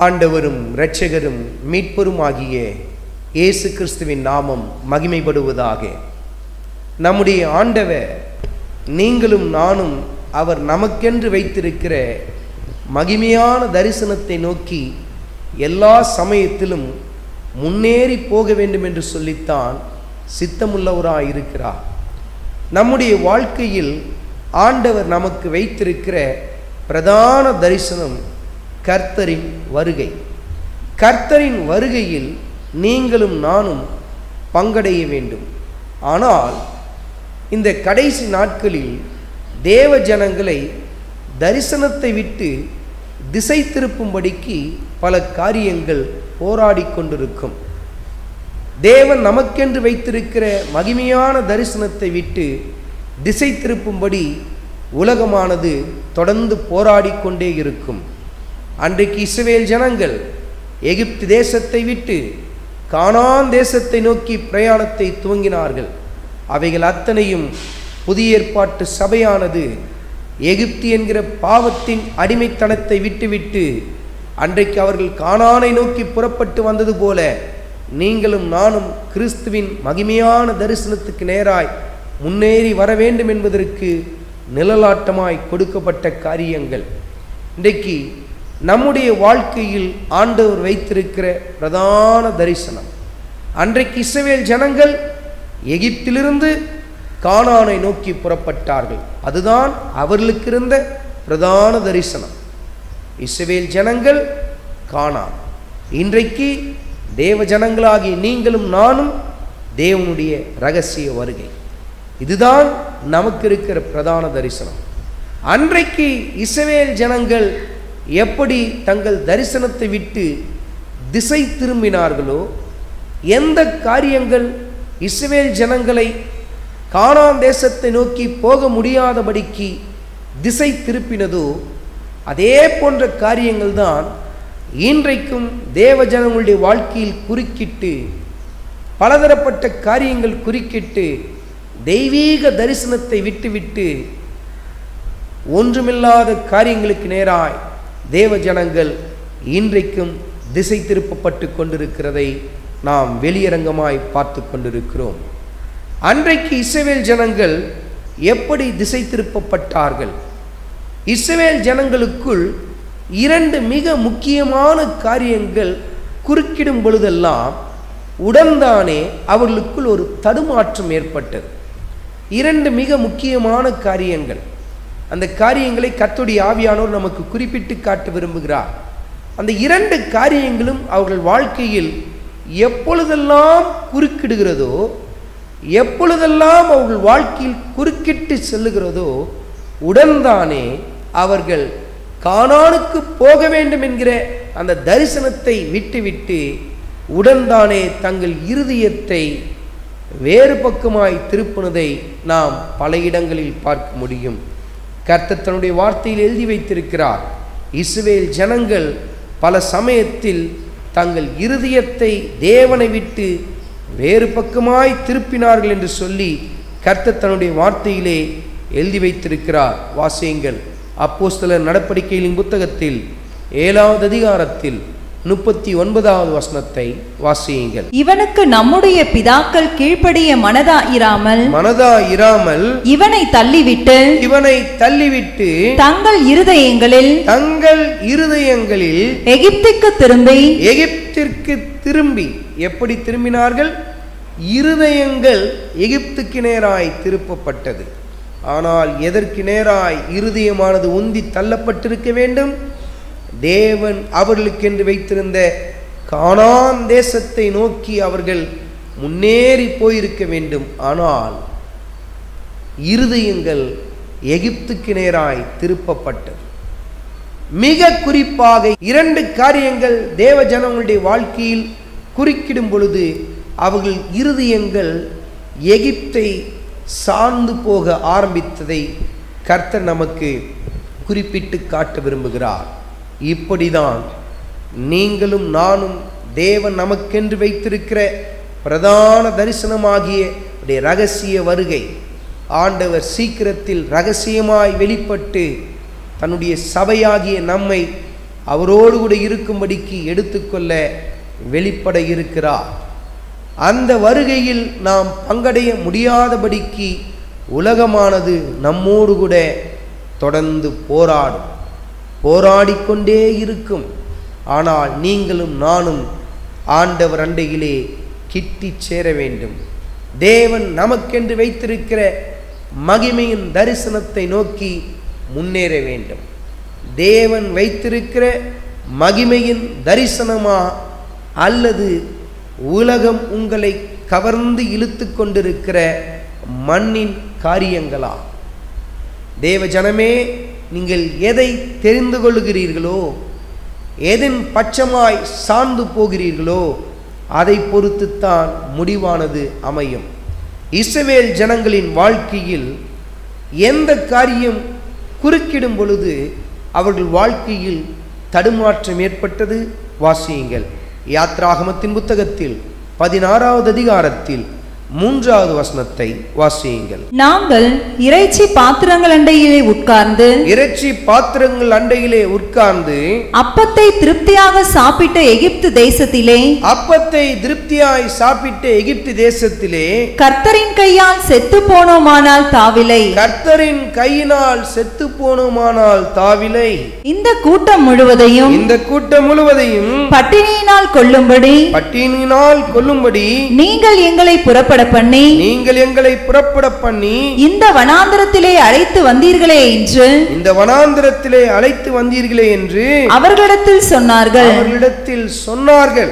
ஆண்டவரும் இரட்சகரும் மீட்பருமாகிய இயேசு கிறிஸ்துவின் நாமம் மகிமைப்படுவதாக. நம்முடைய ஆண்டவர் நீங்களும் நானும் அவர் நமக்கென்று வைத்திருக்கிற மகிமையான தரிசனத்தை நோக்கி எல்லா சமயத்திலும் முன்னேறி போக வேண்டும் என்று சொல்லித்தான் சித்தமுள்ளவராய் இருக்கிறார். நம்முடைய வாழ்க்கையில் ஆண்டவர் நமக்கு வைத்திருக்கிற பிரதான தரிசனம் கர்த்தரின் வருகை. கர்த்தரின் வருகையில் நீங்களும் நானும் பங்கடைய வேண்டும். ஆனால் இந்த கடைசி நாட்களில் தேவ ஜனங்களை தரிசனத்தை விட்டு திசை திருப்பும்படிக்கு பல காரியங்கள் போராடி கொண்டிருக்கும். தேவன் நமக்கென்று வைத்திருக்கிற மகிமையான தரிசனத்தை விட்டு திசை திருப்பும்படி உலகமானது தொடர்ந்து போராடி கொண்டே இருக்கும். அன்றைக்கு இஸ்ரவேல் ஜனங்கள் எகிப்து தேசத்தை விட்டு கானான் தேசத்தை நோக்கி பிரயாணத்தை துவங்கினார்கள். அவைகள் அத்தனையும் புதிய ஏற்பாட்டு சபையானது எகிப்து என்கிற பாவத்தின் அடிமைத்தனத்தை விட்டுவிட்டு அன்றைக்கு அவர்கள் கானானை நோக்கி புறப்பட்டு வந்தது போல நீங்களும் நானும் கிறிஸ்துவின் மகிமையான தரிசனத்துக்கு நேராய் முன்னேறி வர வேண்டும் என்பதற்கு நிழலாட்டமாய் கொடுக்கப்பட்ட காரியங்கள். இன்றைக்கு நம்முடைய வாழ்க்கையில் ஆண்டவர் வைத்திருக்கிற பிரதான தரிசனம். அன்றைக்கு இஸ்ரவேல் ஜனங்கள் எகிப்திலிருந்து கானானை நோக்கி புறப்பட்டார்கள். அதுதான் அவர்களுக்கு இருந்த பிரதான தரிசனம். இஸ்ரவேல் ஜனங்கள் கானான். இன்றைக்கு தேவ ஜனங்களாகிய நீங்களும் நானும் தேவனுடைய இரகசிய வருகை. இதுதான் நமக்கு இருக்கிற பிரதான தரிசனம். அன்றைக்கு இஸ்ரவேல் ஜனங்கள் எப்படி தங்கள் தரிசனத்தை விட்டு திசை திரும்பினார்களோ, எந்த காரியங்கள் இஸ்ரவேல் ஜனங்களை கானான் தேசத்தை நோக்கி போக முடியாதபடிக்கு திசை திருப்பினதோ, அதே போன்ற காரியங்கள் தான் இன்றைக்கும் தேவ ஜனங்களுடைய வாழ்க்கையில் குறுக்கிட்டு பலதரப்பட்ட காரியங்கள் குறுக்கிட்டு தெய்வீக தரிசனத்தை விட்டுவிட்டு ஒன்றுமில்லாத காரியங்களுக்கு நேராய் தேவ ஜனங்கள் இன்றைக்கும் திசை திருப்பப்பட்டு கொண்டிருக்கிறதை நாம் வெளியரங்கமாய் பார்த்து கொண்டிருக்கிறோம். அன்றைக்கு இஸ்ரவேல் ஜனங்கள் எப்படி திசை திருப்பப்பட்டார்கள்? இஸ்ரவேல் ஜனங்களுக்குள் இரண்டு மிக முக்கியமான காரியங்கள் குறுக்கிடும் பொழுதெல்லாம் உடன்தானே அவர்களுக்குள் ஒரு தடுமாற்றம் ஏற்பட்டது. இரண்டு மிக முக்கியமான காரியங்கள். அந்த காரியங்களை கர்த்தருடைய ஆவியானவர் நமக்கு குறிப்பிட்டு காட்ட விரும்புகிறார். அந்த இரண்டு காரியங்களும் அவர்கள் வாழ்க்கையில் எப்பொழுதெல்லாம் குறுக்கிடுகிறதோ, எப்பொழுதெல்லாம் அவர்கள் வாழ்க்கையில் குறுக்கிட்டு செல்லுகிறதோ, உடன்தானே அவர்கள் கானானுக்கு போக வேண்டும் என்கிற அந்த தரிசனத்தை விட்டுவிட்டு உடன்தானே தங்கள் இருதயத்தை வேறு பக்கமாய் திருப்பினதை நாம் பல இடங்களில் பார்க்க முடியும். கர்த்தர் தன்னுடைய வார்த்தையில் எழுதி வைத்திருக்கிறார், இஸ்ரவேல் ஜனங்கள் பல சமயத்தில் தங்கள் இருதயத்தை தேவனை விட்டு வேறு பக்கமாய் திருப்பினார்கள் என்று சொல்லி கர்த்தர் தன்னுடைய வார்த்தையிலே எழுதி வைத்திருக்கிறார். வாசியுங்கள். அப்போஸ்தலர் நடபடிக்கைகளின் புத்தகத்தில் 7வது அதிகாரத்தில் 39வது வசனத்தை வாசியுங்கள். இவனுக்கு நம்முடைய பிதாக்கள் கீழ்ப்படிய மனதாயிராமல் இவனை தள்ளிவிட்டு தங்கள் இருதயங்களில் எகிப்திற்கு திரும்பி எப்படி திரும்பினார்கள்? இருதயங்கள் எகிப்துக்கு நேராய் திருப்பப்பட்டது. ஆனால் எதற்கு நேராய் இருதயமானது உந்தி தள்ளப்பட்டிருக்க வேண்டும்? தேவன் அவர்களுக்கென்று வைத்திருந்த கானான் தேசத்தை நோக்கி அவர்கள் முன்னேறி போயிருக்க வேண்டும். ஆனால் இருதயங்கள் எகிப்துக்கு நேராய் திருப்பப்பட்டது. மிக குறிப்பாக இரண்டு காரியங்கள் தேவ ஜனங்களுடைய வாழ்க்கையில் குறுக்கிடும் பொழுது அவர்கள் இருதயங்கள் எகிப்தை சார்ந்து போக ஆரம்பித்ததை கர்த்தர் நமக்கு குறிப்பிட்டு காட்ட விரும்புகிறார். இப்படிதான் நீங்களும் நானும் தேவன் நமக்கென்று வைத்திருக்கிற பிரதான தரிசனமாகிய இரகசிய வருகை ஆண்டவர் சீக்கிரத்தில் இரகசியமாய் வெளிப்பட்டு தன்னுடைய சபையாகிய நம்மை அவரோடு கூட இருக்கும்படிக்கு எடுத்துக்கொள்ள வெளிப்பட இருக்கிறார். அந்த வருகையில் நாம் பங்கடைய முடியாதபடிக்கு உலகமானது நம்மோடு கூட தொடர்ந்து போராடிக்கொண்டே இருக்கும். ஆனால் நீங்களும் நானும் ஆண்டவர் அண்டையிலே கிட்டி சேர வேண்டும். தேவன் நமக்கென்று வைத்திருக்கிற மகிமையின் தரிசனத்தை நோக்கி முன்னேற வேண்டும். தேவன் வைத்திருக்கிற மகிமையின் தரிசனமா அல்லது உலகம் உங்களை கவர்ந்து இழுத்து கொண்டிருக்கிற மண்ணின் காரியங்களா? தேவ ஜனமே, நீங்கள் எதை தெரிந்து கொள்கிறீர்களோ, எதன் பட்சமாய் சார்ந்து போகிறீர்களோ அதை பொறுத்துத்தான் முடிவானது அமையும். இஸ்ரவேல் ஜனங்களின் வாழ்க்கையில் எந்த காரியம் குறுக்கிடும் பொழுது அவர்கள் வாழ்க்கையில் தடுமாற்றம் ஏற்பட்டது? வாசியுங்கள். யாத்ராகமத்தின் புத்தகத்தில் 16வது அதிகாரத்தில் 3வது வசனத்தை வாசியுங்கள். நாங்கள் இறைச்சி பாத்திரங்கள் அண்டையிலே உட்கார்ந்து அப்பத்தை திருப்தியாக சாப்பிட்ட எகிப்து தேசத்திலே கர்த்தரின் கையால் செத்து போனோமானால் தாவிலை இந்த கூட்டம் முழுவதையும் பட்டினியினால் கொல்லும்படி நீங்கள் எங்களை புறப்பட பண்ணி இந்த வனாந்தரத்திலே அழைத்து வந்தீர்களே என்று அவர்களிடத்தில் சொன்னார்கள்.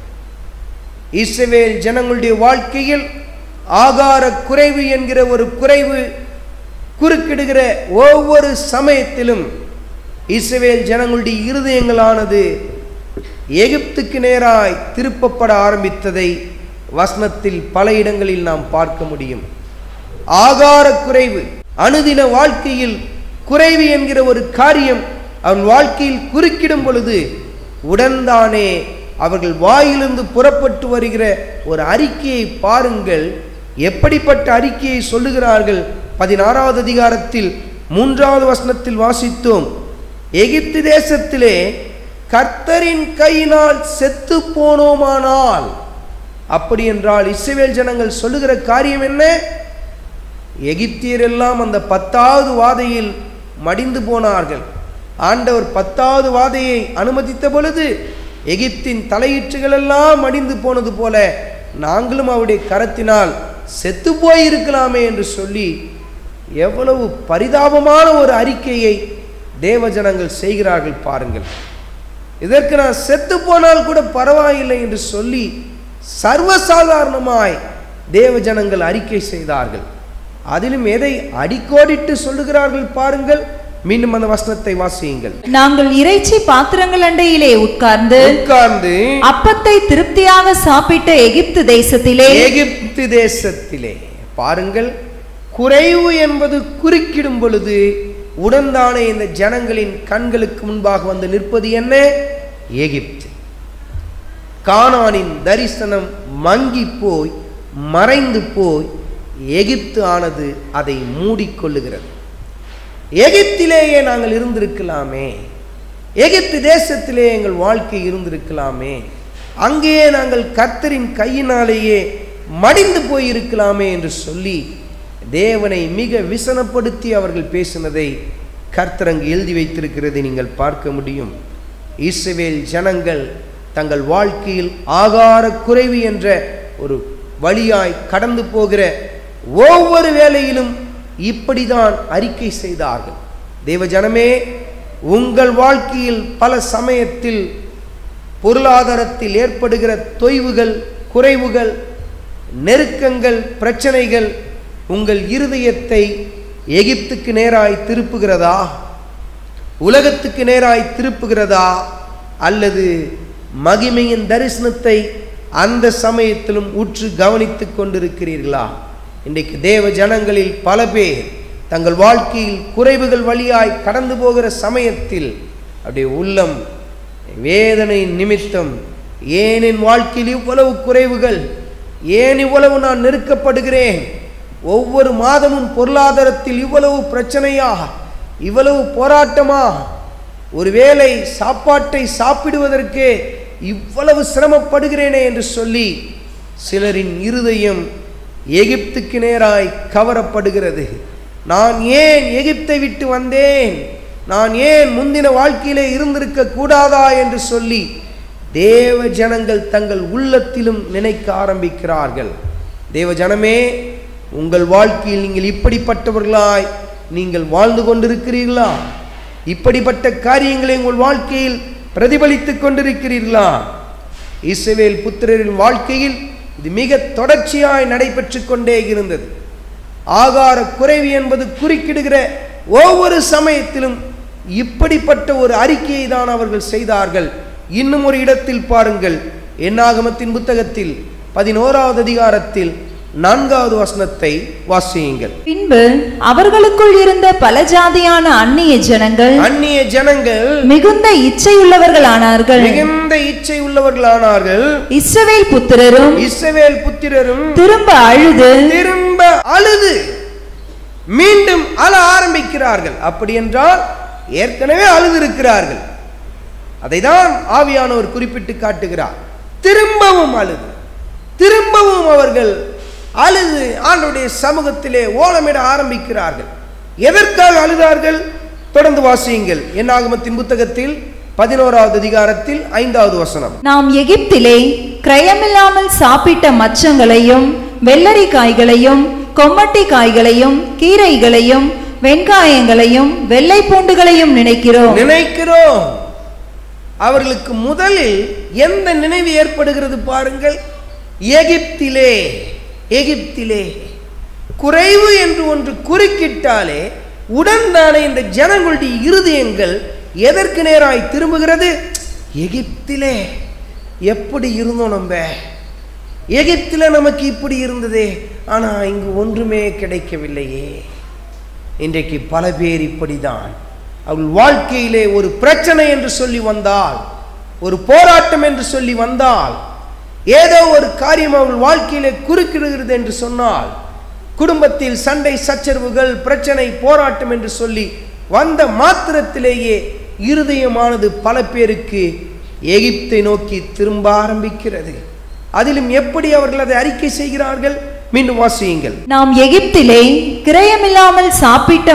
இஸ்ரவேல் ஜனங்களுடைய வாழ்க்கையில் ஆகார குறைவு என்கிற ஒரு குறைவு குறுக்கிடுகிற ஒவ்வொரு சமயத்திலும் இஸ்ரவேல் ஜனங்களுடைய இருதயங்களானது எகிப்துக்கு நேராய் திருப்பப்பட ஆரம்பித்ததை வசனத்தில் பல இடங்களில் நாம் பார்க்க முடியும். ஆகார குறைவு, அனுதின வாழ்க்கையில் குறைவு என்கிற ஒரு காரியம் அவன் வாழ்க்கையில் குறுக்கிடும் பொழுது உடன்தானே அவர்கள் வாயிலிருந்து புறப்பட்டு வருகிற ஒரு அறிக்கையை பாருங்கள். எப்படிப்பட்ட அறிக்கையை சொல்லுகிறார்கள்? 16வது அதிகாரத்தில் 3வது வசனத்தில் வாசித்தோம். எகிப்து தேசத்திலே கர்த்தரின் கையினால் செத்து போனோமானால். அப்படி என்றால் இஸ்ரவேல் ஜனங்கள் சொல்லுகிற காரியம் என்ன? எகிப்தியர் எல்லாம் அந்த 10வது வாதையில் மடிந்து போனார்கள். ஆண்டவர் 10வது வாதையை அனுமதித்த பொழுது எகிப்தின் தலையீற்றுகள் எல்லாம் மடிந்து போனது போல நாங்களும் அவருடைய கரத்தினால் செத்து போயிருக்கலாமே என்று சொல்லி எவ்வளவு பரிதாபமான ஒரு அறிக்கையை தேவ ஜனங்கள் செய்கிறார்கள் பாருங்கள். இதற்கு நான் செத்து போனால் கூட பரவாயில்லை என்று சொல்லி சர்வசாதாரணமாய் தேவ ஜனங்கள் அறிக்கை செய்தார்கள். அதிலும் எதை அடிக்கோடிட்டு சொல்லுகிறார்கள் பாருங்கள். மீண்டும் அந்த வசனத்தை வாசியுங்கள். நாங்கள் இறைச்சி பாத்திரங்கள் அண்டையிலே உட்கார்ந்து அப்பத்தை திருப்தியாக சாப்பிட்ட எகிப்து தேசத்திலே பாருங்கள். குறைவு என்பது குறுக்கிடும் பொழுது உடன்தானே இந்த ஜனங்களின் கண்களுக்கு முன்பாக வந்து நிற்பது என்ன? எகிப்து. கானானின் தரிசனம் மங்கி போய் மறைந்து போய் எகிப்து ஆனது அதை மூடிக்கொள்ளுகிறது. எகிப்திலேயே நாங்கள் இருந்திருக்கலாமே, எகிப்து தேசத்திலே எங்கள் வாழ்க்கை இருந்திருக்கலாமே, அங்கேயே நாங்கள் கர்த்தரின் கையினாலேயே மடிந்து போயிருக்கலாமே என்று சொல்லி தேவனை மிக விசனப்படுத்தி அவர்கள் பேசினதை கர்த்தர் அங்கு எழுதி வைத்திருக்கிறதை நீங்கள் பார்க்க முடியும். இஸ்ரவேல் ஜனங்கள் தங்கள் வாழ்க்கையில் ஆகார குறைவு என்ற ஒரு வழியாய் கடந்து போகிற ஒவ்வொரு வேளையிலும் இப்படிதான் அறிக்கை செய்தார்கள். தேவ ஜனமே, உங்கள் வாழ்க்கையில் பல சமயத்தில் பொருளாதாரத்தில் ஏற்படுகிற தொய்வுகள், குறைவுகள், நெருக்கங்கள், பிரச்சனைகள் உங்கள் இருதயத்தை எகிப்துக்கு நேராய் திருப்புகிறதா, உலகத்துக்கு நேராய் திருப்புகிறதா, அல்லது மகிமையின் தரிசனத்தை அந்த சமயத்திலும் உற்று கவனித்துக் கொண்டிருக்கிறீர்களா? இன்றைக்கு தேவ ஜனங்களில் பல பேர் தங்கள் வாழ்க்கையில் குறைவுகள் வழியாய் கடந்து போகிற சமயத்தில் அப்படியே உள்ளம் வேதனை நிமித்தம், ஏன் என் வாழ்க்கையில் இவ்வளவு குறைவுகள், ஏன் இவ்வளவு நான் நெருக்கப்படுகிறேன், ஒவ்வொரு மாதமும் பொருளாதாரத்தில் இவ்வளவு பிரச்சனையா, இவ்வளவு போராட்டமா, ஒருவேளை சாப்பாட்டை சாப்பிடுவதற்கே இவ்வளவு சிரமப்படுகிறேனே என்று சொல்லி சிலரின் இருதயம் எகிப்துக்கு நேராய் கவரப்படுகிறது. நான் ஏன் எகிப்தை விட்டு வந்தேன், நான் ஏன் முந்தின வாழ்க்கையிலே இருந்திருக்க கூடாதா என்று சொல்லி தேவ ஜனங்கள் தங்கள் உள்ளத்திலும் நினைக்க ஆரம்பிக்கிறார்கள். தேவ ஜனமே, உங்கள் வாழ்க்கையில் நீங்கள் இப்படிப்பட்டவர்களாய் நீங்கள் வாழ்ந்து கொண்டிருக்கிறீர்களா? இப்படிப்பட்ட காரியங்களை உங்கள் வாழ்க்கையில் பிரதிபலித்துக் கொண்டிருக்கிறீர்களா? இஸ்ரவேல் புத்திரரின் வாழ்க்கையில் இது மிக தொடர்ச்சியாய் நடைபெற்று கொண்டே இருந்தது. ஆகார குறைவு என்பது குறுக்கிடுகிற ஒவ்வொரு சமயத்திலும் இப்படிப்பட்ட ஒரு அறிக்கையை தான் அவர்கள் செய்தார்கள். இன்னும் ஒரு இடத்தில் பாருங்கள், என்னாகமத்தின் புத்தகத்தில் 11வது அதிகாரத்தில் 4வது வசனத்தை வாசியுங்கள். பின்பு அவர்களுக்குள் இருந்த பல ஜாதியான அந்நிய ஜனங்கள் மிகுந்த இச்சை உள்ளவர்களானார்கள். இஸ்ரவேல் புத்திரரும் திரும்ப அழுது மீண்டும் அழ ஆரம்பிக்கிறார்கள். அப்படி என்றால் ஏற்கனவே அழுது இருக்கிறார்கள். அதைதான் ஆவியானவர் குறிப்பிட்டு காட்டுகிறார். திரும்பவும் அவர்கள் அழுது ஆண்டவருடைய சமூகத்திலே ஓலமிட ஆரம்பிக்கிறார்கள். எதற்காக அழுதார்கள்? தொடர்ந்து வாசியுங்கள். என்னாகமத்தின் புத்தகத்தில் 11வது அதிகாரத்தில் 5வது வசனம். நாம் எகிப்திலே கிரயமில்லாமல் சாப்பிட்ட மச்சங்களையும் வெள்ளரி காய்களையும் கொம்மட்டி காய்களையும் கீரைகளையும் வெங்காயங்களையும் வெள்ளை பூண்டுகளையும் நினைக்கிறோம். அவர்களுக்கு முதலில் எந்த நினைவு ஏற்படுகிறது பாருங்கள். எகிப்திலே குறைவு என்று ஒன்று குறுக்கிட்டாலே உடன்தானே இந்த ஜனங்களுடைய இருதயங்கள் எதற்கு நேராய் திரும்புகிறது? எகிப்திலே எப்படி இருந்தோம், நம்ம எகிப்தில நமக்கு இப்படி இருந்ததே, ஆனா இங்கு ஒன்றுமே கிடைக்கவில்லையே. இன்றைக்கு பல பேர் இப்படிதான். அவள் வாழ்க்கையிலே ஒரு பிரச்சனை என்று சொல்லி வந்தால், ஒரு போராட்டம் என்று சொல்லி வந்தால், ஏதோ ஒரு காரியம் அவள் வாழ்க்கையிலே குறுக்கிடுகிறது என்று சொன்னால், குடும்பத்தில் சண்டை சச்சரவுகள் பிரச்சனை போராட்டம் என்று சொல்லி வந்த மாத்திரத்திலேயே இருதயமானது பல பேருக்கு எகிப்தை நோக்கி திரும்ப ஆரம்பிக்கிறது. அதிலும் எப்படி அவர்கள் அதை அறிக்கை செய்கிறார்கள்? மீண்டும் வாசியுங்கள். நாம் எகிப்திலே கிரயமில்லாமல் சாப்பிட்ட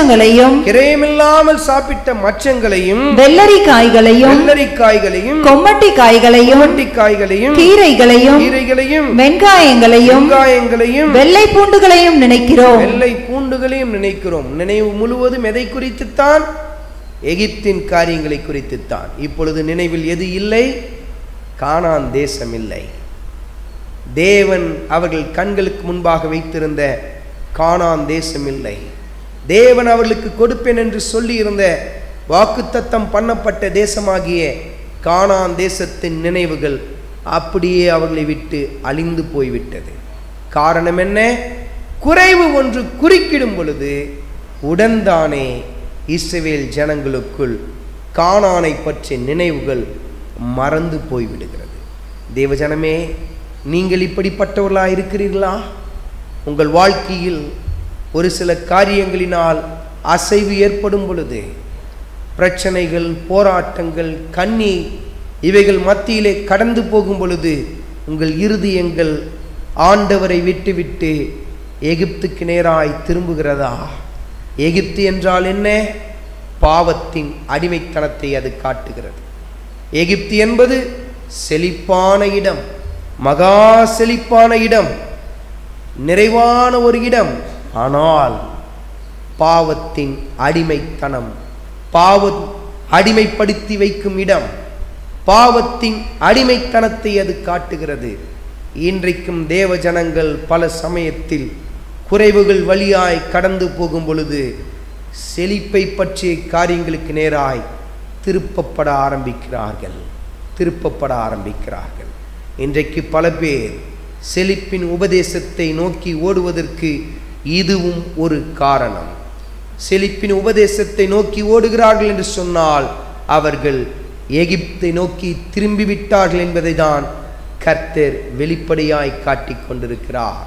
மச்சங்களையும் வெள்ளரி காய்களையும் கொம்மட்டி காய்களையும் கீரைகளையும் வெங்காயங்களையும் வெள்ளை பூண்டுகளையும் நினைக்கிறோம். நினைவு முழுவதும் எதை குறித்துத்தான்? எகிப்தின் காரியங்களை குறித்துத்தான். இப்பொழுது நினைவில் எது இல்லை? கானான் தேசம் இல்லை. தேவன் அவர்கள் கண்களுக்கு முன்பாக வைத்திருந்த கானான் தேசம் இல்லை. தேவன் அவர்களுக்கு கொடுப்பேன் என்று சொல்லி இருந்த வாக்குத்தத்தம் பண்ணப்பட்ட தேசமாகிய கானான் தேசத்தின் நினைவுகள் அப்படியே அவர்களை விட்டு அழிந்து போய்விட்டது. காரணம் என்ன? குறைவு ஒன்று குறுக்கிடும் பொழுது உடன்தானே இஸ்ரவேல் ஜனங்களுக்குள் கானானை பற்றிய நினைவுகள் மறந்து போய்விடுகிறது. தேவஜனமே, நீங்கள் இப்படிப்பட்டவர்களாக இருக்கிறீர்களா? உங்கள் வாழ்க்கையில் ஒரு சில காரியங்களினால் அசைவு ஏற்படும் பொழுது, பிரச்சனைகள், போராட்டங்கள், கண்ணீர் இவைகள் மத்தியிலே கடந்து போகும் பொழுது உங்கள் இருதயங்கள் ஆண்டவரை விட்டுவிட்டு எகிப்துக்கு நேராய் திரும்புகிறதா? எகிப்து என்றால் என்ன? பாவத்தின் அடிமைத்தனத்தை அது காட்டுகிறது. எகிப்து என்பது செழிப்பான இடம், மகா செழிப்பான இடம், நிறைவான ஒரு இடம். ஆனால் பாவத்தின் அடிமைத்தனம், பாவம் அடிமைப்படுத்தி வைக்கும் இடம், பாவத்தின் அடிமைத்தனத்தை அது காட்டுகிறது. இன்றைக்கும் தேவ ஜனங்கள் பல சமயத்தில் குறைவுகள் வழியாய் கடந்து போகும் பொழுது செழிப்பை பற்றிய காரியங்களுக்கு நேராய் திருப்பப்பட ஆரம்பிக்கிறார்கள். இன்றைக்கு பல பேர் செழிப்பின் உபதேசத்தை நோக்கி ஓடுவதற்கு இதுவும் ஒரு காரணம். செழிப்பின் உபதேசத்தை நோக்கி ஓடுகிறார்கள் என்று சொன்னால் அவர்கள் எகிப்தை நோக்கி திரும்பிவிட்டார்கள் என்பதை தான் கர்த்தர் வெளிப்படையாய் காட்டிக் கொண்டிருக்கிறார்.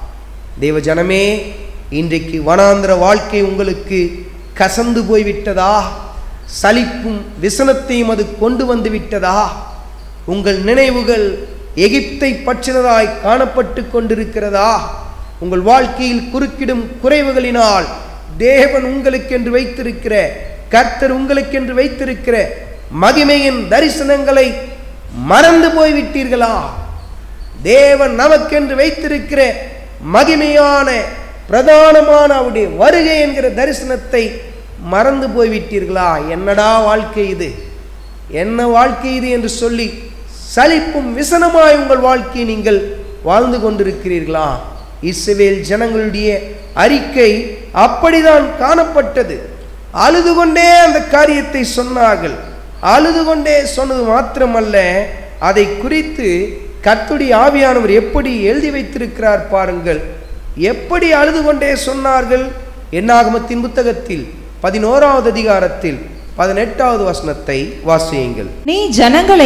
தேவஜனமே, இன்றைக்கு வனாந்திர வாழ்க்கை உங்களுக்கு கசந்து போய்விட்டதா? சலிப்பும் விசனத்தையும் அது கொண்டு வந்து விட்டதா? உங்கள் நினைவுகள் எகிப்தை பற்றினதாய் காணப்பட்டு கொண்டிருக்கிறதா? உங்கள் வாழ்க்கையில் குறுக்கிடும் குறைவுகளினால் தேவன் உங்களுக்கென்று வைத்திருக்கிற, கர்த்தர் உங்களுக்கென்று வைத்திருக்கிற மகிமையின் தரிசனங்களை மறந்து போய்விட்டீர்களா? தேவன் நமக்கென்று வைத்திருக்கிற மகிமையான பிரதானமான அவருடைய வருகை என்கிற தரிசனத்தை மறந்து போய்விட்டீர்களா? என்னடா வாழ்க்கை இது, என்ன வாழ்க்கை இது என்று சொல்லி சலிப்பும் விசனமாய் உங்கள் வாழ்க்கையை நீங்கள் வாழ்ந்து கொண்டிருக்கிறீர்களா? இஸ்ரவேல் ஜனங்களுடைய அறிக்கை அப்படிதான் காணப்பட்டது. அழுது கொண்டே அந்த காரியத்தை சொன்னார்கள். அழுது கொண்டே சொன்னது மாத்திரமல்ல, அதை குறித்து கர்த்தருடைய ஆவியானவர் எப்படி எழுதி வைத்திருக்கிறார் பாருங்கள். எப்படி அழுது கொண்டே சொன்னார்கள்? என்னாகமத்தின் புத்தகத்தில் 11வது அதிகாரத்தில் 18வது வசனத்தை வாசியுங்கள். நீ ஜனங்களை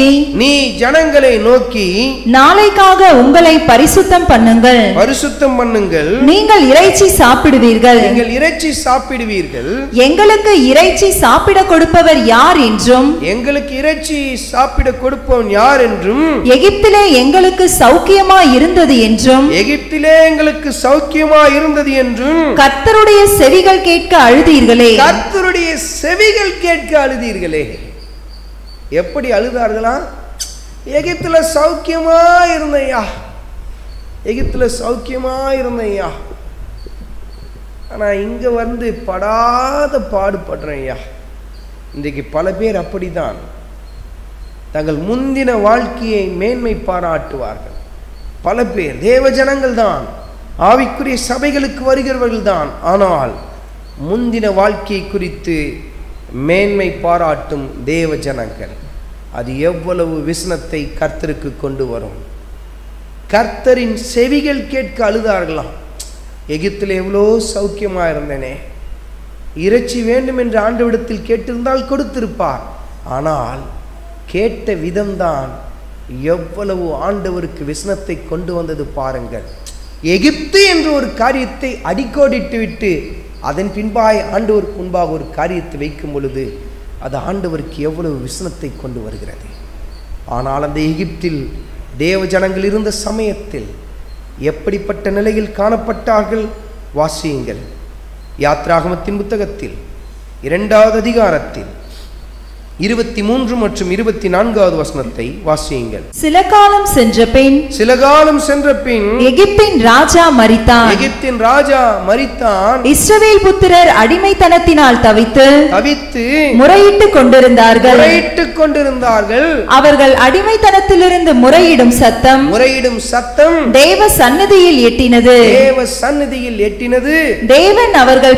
நோக்கி நாளைக்காக உங்களை பரிசுத்தம் பண்ணுங்கள், நீங்கள் இறைச்சி சாப்பிடுவீர்கள், எங்களுக்கு இறைச்சி சாப்பிட கொடுப்பவர் யார் என்றும், எகிப்திலே எங்களுக்கு சௌக்கியமா இருந்தது என்றும் கர்த்தருடைய செவிகள் கேட்க அழுதீர்களே. எப்படி அழுதார்களா? எகிப்துல சௌக்கியமா இருந்தையா, ஆனா இங்க வந்து படாத பாடுபடுறேன்யா. இன்றைக்கு பல பேர் அப்படித்தான் தங்கள் முந்தின வாழ்க்கையை மேன்மை பாராட்டுவார்கள். பல பேர் தேவ ஜனங்கள் தான், ஆவிக்குரிய சபைகளுக்கு வருகிறவர்கள் தான், ஆனால் முந்தின வாழ்க்கை குறித்து மேன்மை பாராட்டும் தேவ ஜனங்கள். அது எவ்வளவு விசனத்தை கர்த்தருக்கு கொண்டு வரும். கர்த்தரின் செவிகள் கேட்க அழுதார்களாம். எகிப்தில் எவ்வளோ சௌக்கியமாக இருந்தேனே, இறைச்சி வேண்டும் என்று ஆண்டவரிடத்தில் கேட்டிருந்தால் கொடுத்திருப்பார். ஆனால் கேட்ட விதம்தான் எவ்வளவு ஆண்டவருக்கு விசனத்தை கொண்டு வந்தது பாருங்கள். எகிப்து என்ற ஒரு காரியத்தை அடிக்கோடிட்டு விட்டு அதன் பின்பாய் ஆண்டவருக்கு முன்பாக ஒரு காரியத்தை வைக்கும் பொழுது அது ஆண்டவருக்கு எவ்வளவு விசனத்தை கொண்டு வருகிறது. ஆனால் அந்த எகிப்தில் தேவ ஜனங்கள் இருந்த சமயத்தில் எப்படிப்பட்ட நிலையில் காணப்பட்டார்கள்? வாசியுங்கள். யாத்ராகமத்தின் புத்தகத்தில் 2வது அதிகாரத்தில் 23 மற்றும் 24வது வசனத்தை வாசியுங்கள். சில காலம் சென்ற பின் எகிப்தின் ராஜா மரித்தான். இஸ்ரவேல் புத்திரர் அடிமைத்தனத்தினால் தவித்து முறையிட்டு கொண்டிருந்தார்கள். அவர்கள் அடிமைத்தனத்திலிருந்து முறையிடும் சத்தம் தேவ சந்நிதியில் எட்டினது. தேவன் அவர்கள்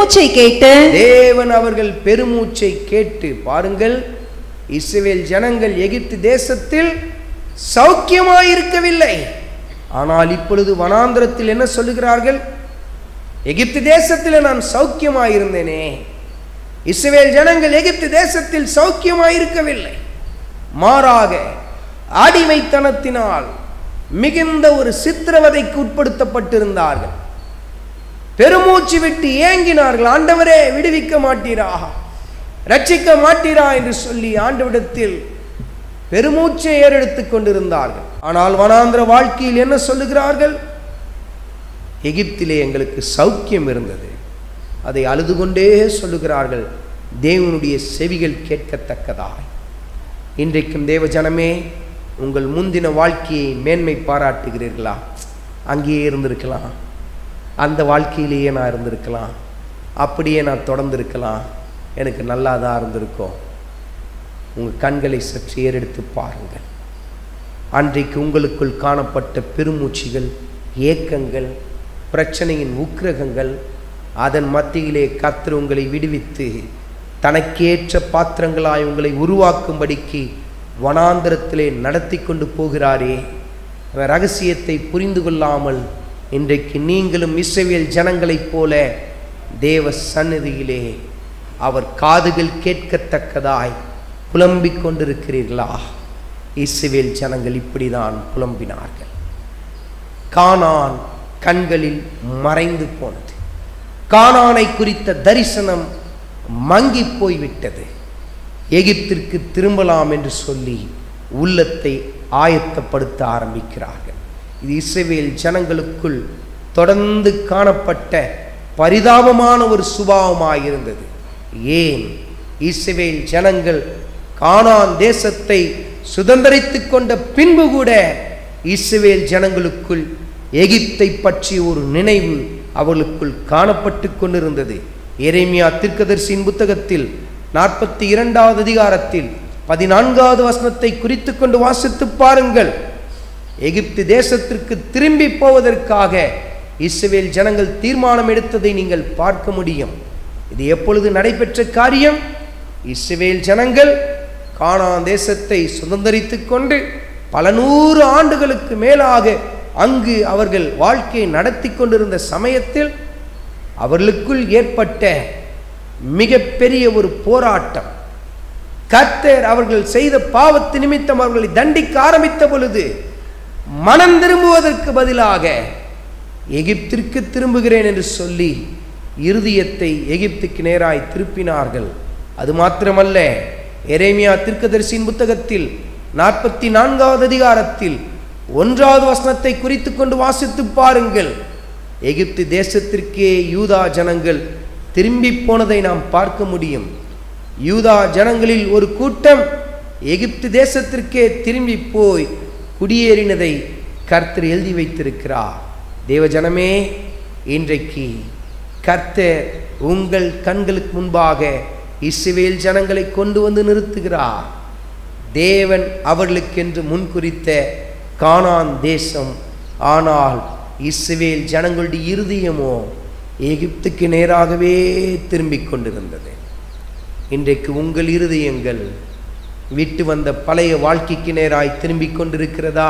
பெருமூச்சை கேட்டு பாருங்கள், இஸ்ரவேல் ஜனங்கள் எகிப்து தேசத்தில் சௌக்கியமாயிருக்கவில்லை. ஆனால் இப்பொழுது வனாந்திரத்தில் என்ன சொல்லுகிறார்கள்? எகிப்து தேசத்தில் நான் சௌக்கியமாயிருந்தேனே. இஸ்ரவேல் ஜனங்கள் எகிப்து தேசத்தில் சௌக்கியமாயிருக்கவில்லை, மாறாக அடிமைத்தனத்தினால் மிகுந்த ஒரு சித்திரவதைக்கு உட்படுத்தப்பட்டிருந்தார்கள். பெருமூச்சு விட்டு ஏங்கினார்கள். ஆண்டவரே, விடுவிக்க மாட்டீரா, ரட்சிக்க மாட்டீரா என்று சொல்லி ஆண்டவரிடத்தில் பெருமூச்சை ஏறெடுத்துக் கொண்டிருந்தார்கள். ஆனால் வனாந்திர வாழ்க்கையில் என்ன சொல்லுகிறார்கள்? எகிப்திலே எங்களுக்கு சௌக்கியம் இருந்தது. அதை அழுது கொண்டே சொல்லுகிறார்கள், தேவனுடைய செவிகள் கேட்கத்தக்கதாய். இன்றைக்கும் தேவ ஜனமே, உங்கள் முந்தின வாழ்க்கையை மேன்மை பாராட்டுகிறீர்களா? அங்கேயே இருந்திருக்கலாம், அந்த வாழ்க்கையிலேயே நான் இருந்திருக்கலாம், அப்படியே நான் தொடர்ந்திருக்கலாம், எனக்கு நல்லா தான் இருந்திருக்கும். உங்கள் கண்களை சற்று ஏறெடுத்து பாருங்கள். அன்றைக்கு உங்களுக்குள் காணப்பட்ட பெருமூச்சிகள், ஏக்கங்கள், பிரச்சனையின் உக்கிரகங்கள், அதன் மத்தியிலே கர்த்தர் உங்களை விடுவித்து தனக்கேற்ற பாத்திரங்களாய் உங்களை உருவாக்கும்படிக்கு வனாந்திரத்திலே நடத்தி கொண்டு போகிறாரே. ரகசியத்தை புரிந்து கொள்ளாமல் இன்றைக்கு நீங்களும் இஸ்ரவேல் ஜனங்களைப் போல தேவ சந்நிதியிலே அவர் காதுகள் கேட்கத்தக்கதாய் புலம்பிக் கொண்டிருக்கிறீர்களா? இஸ்ரவேல் ஜனங்கள் இப்படிதான் புலம்பினார்கள். கானான் கண்களில் மறைந்து போனது. கானானை குறித்த தரிசனம் மங்கி போய்விட்டது. எகிப்திற்கு திரும்பலாம் என்று சொல்லி உள்ளத்தை ஆயத்தப்படுத்த ஆரம்பிக்கிறார்கள். இது இஸ்ரவேல் ஜனங்களுக்குள் தொடர்ந்து காணப்பட்ட பரிதாபமான ஒரு சுபாவமாயிருந்தது. ஏன்? இஸ்ரவேல் ஜனங்கள் கானான் தேசத்தை சுதந்தரித்துக் கொண்ட பின்பு கூட இஸ்ரவேல் ஜனங்களுக்குள் எகிப்தை பற்றி ஒரு நினைவு அவர்களுக்குள் காணப்பட்டு கொண்டிருந்தது. எரேமியா தீர்க்கதரிசியின் புத்தகத்தில் 42வது அதிகாரத்தில் 14வது வசனத்தை குறித்து கொண்டு வாசித்து பாருங்கள். எகிப்து தேசத்திற்கு திரும்பி போவதற்காக இஸ்ரவேல் ஜனங்கள் தீர்மானம் எடுத்ததை நீங்கள் பார்க்க முடியும். இது எப்பொழுது நடைபெற்ற காரியம்? இஸ்ரவேல் ஜனங்கள் கானான் தேசத்தை சுதந்தரித்துக் கொண்டு பல 100 ஆண்டுகளுக்கு மேலாக அங்கு அவர்கள் வாழ்க்கையை நடத்தி கொண்டிருந்த சமயத்தில் அவர்களுக்குள் ஏற்பட்ட மிகப்பெரிய ஒரு போராட்டம். கர்த்தர் அவர்கள் செய்த பாவத்து நிமித்தம் அவர்களை தண்டிக்க ஆரம்பித்த பொழுது மனம் திரும்புவதற்கு பதிலாக எகிப்திற்கு திரும்புகிறேன் என்று சொல்லி இருதயத்தை எகிப்துக்கு நேராய் திருப்பினார்கள். அது மாத்திரமல்ல, எரேமியா தீர்க்கதரிசியின் புத்தகத்தில் 44வது அதிகாரத்தில் 1வது வசனத்தை குறித்து கொண்டு வாசித்து பாருங்கள். எகிப்து தேசத்திற்கே யூதா ஜனங்கள் திரும்பி போனதை நாம் பார்க்க முடியும். யூதா ஜனங்களில் ஒரு கூட்டம் எகிப்து தேசத்திற்கே திரும்பி போய் குடியேறினதை கர்த்தர் எழுதி வைத்திருக்கிறார். தேவஜனமே, இன்றைக்கு கர்த்தர் உங்கள் கண்களுக்கு முன்பாக இஸ்ரவேல் ஜனங்களை கொண்டு வந்து நிறுத்துகிறார். தேவன் அவர்களுக்கென்று முன்குறித்த கானான் தேசம். ஆனால் இஸ்ரவேல் ஜனங்களுடைய இருதயமோ எகிப்துக்கு நேராகவே திரும்பிக் கொண்டிருந்தது. இன்றைக்கு உங்கள் இருதயங்கள் விட்டு வந்த பழைய வாழ்க்கைக்கு நேராய் திரும்பிக் கொண்டிருக்கிறதா?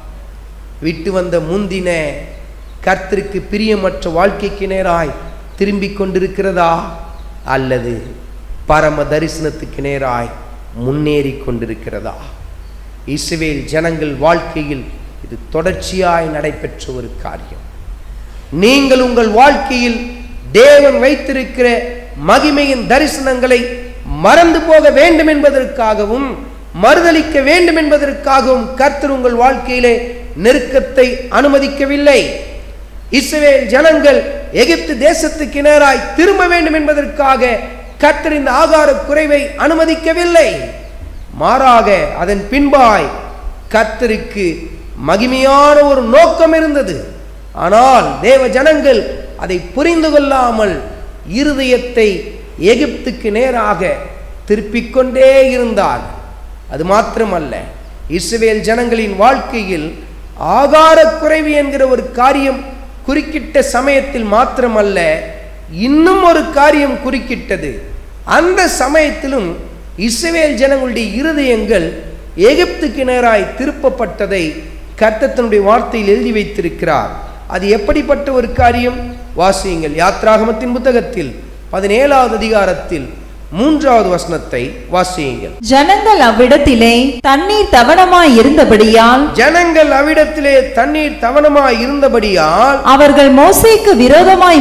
விட்டு வந்த முந்தின கர்த்தருக்கு பிரியமற்ற வாழ்க்கைக்கு நேராய் திரும்பிக் கொண்டிருக்கிறதா? அல்லது பரம தரிசனத்துக்கு நேராய் முன்னேறி கொண்டிருக்கிறதா? இஸ்ரவேல் ஜனங்கள் வாழ்க்கையில் இது தொடர்ச்சியாய் நடைபெற்ற ஒரு காரியம். நீங்கள் உங்கள் வாழ்க்கையில் தேவன் வைத்திருக்கிற மகிமையின் தரிசனங்களை மறந்து போக வேண்டும் என்பதற்காகவும் மறுதலிக்க வேண்டும் என்பதற்காகவும் கர்த்தர் உங்கள் வாழ்க்கையிலே நெருக்கத்தை அனுமதிக்கவில்லை. இஸ்ரவேல் ஜனங்கள் எகிப்து தேசத்துக்கு நேராய் திரும்ப வேண்டும் என்பதற்காக கர்த்தர் இந்த ஆகார குறைவை அனுமதிக்கவில்லை. மாறாக அதன் பின்பாய் கர்த்தருக்கு மகிமையான ஒரு நோக்கம் இருந்தது. ஆனால் தேவ ஜனங்கள் அதை புரிந்து கொள்ளாமல் இருதயத்தை எகிப்துக்கு நேராக திருப்பிக் கொண்டே இருந்தார். அது மாத்திரமல்ல, இஸ்ரவேல் ஜனங்களின் வாழ்க்கையில் ஆகார குறைவு என்கிற ஒரு காரியம் குறுக்கிட்ட சமயத்தில் மாத்திரமல்ல, இன்னும் ஒரு காரியம் குறுக்கிட்டது. அந்த சமயத்திலும் இஸ்ரவேல் ஜனங்களுடைய இருதயங்கள் எகிப்துக்கு நேராய் திருப்பப்பட்டதை கர்த்தர் தன்னுடைய வார்த்தையில் எழுதி வைத்திருக்கிறார். அது எப்படிப்பட்ட ஒரு காரியம்? வாசியுங்கள். யாத்ராகமத்தின் புத்தகத்தில் 17வது அதிகாரத்தில் 3வது வசனத்தை வாசியுங்கள். ஜனங்கள் அவ்விடத்திலே தண்ணீர் தவணமாய் இருந்தபடியால் அவர்கள் மோசேக்கு விரோதமாய்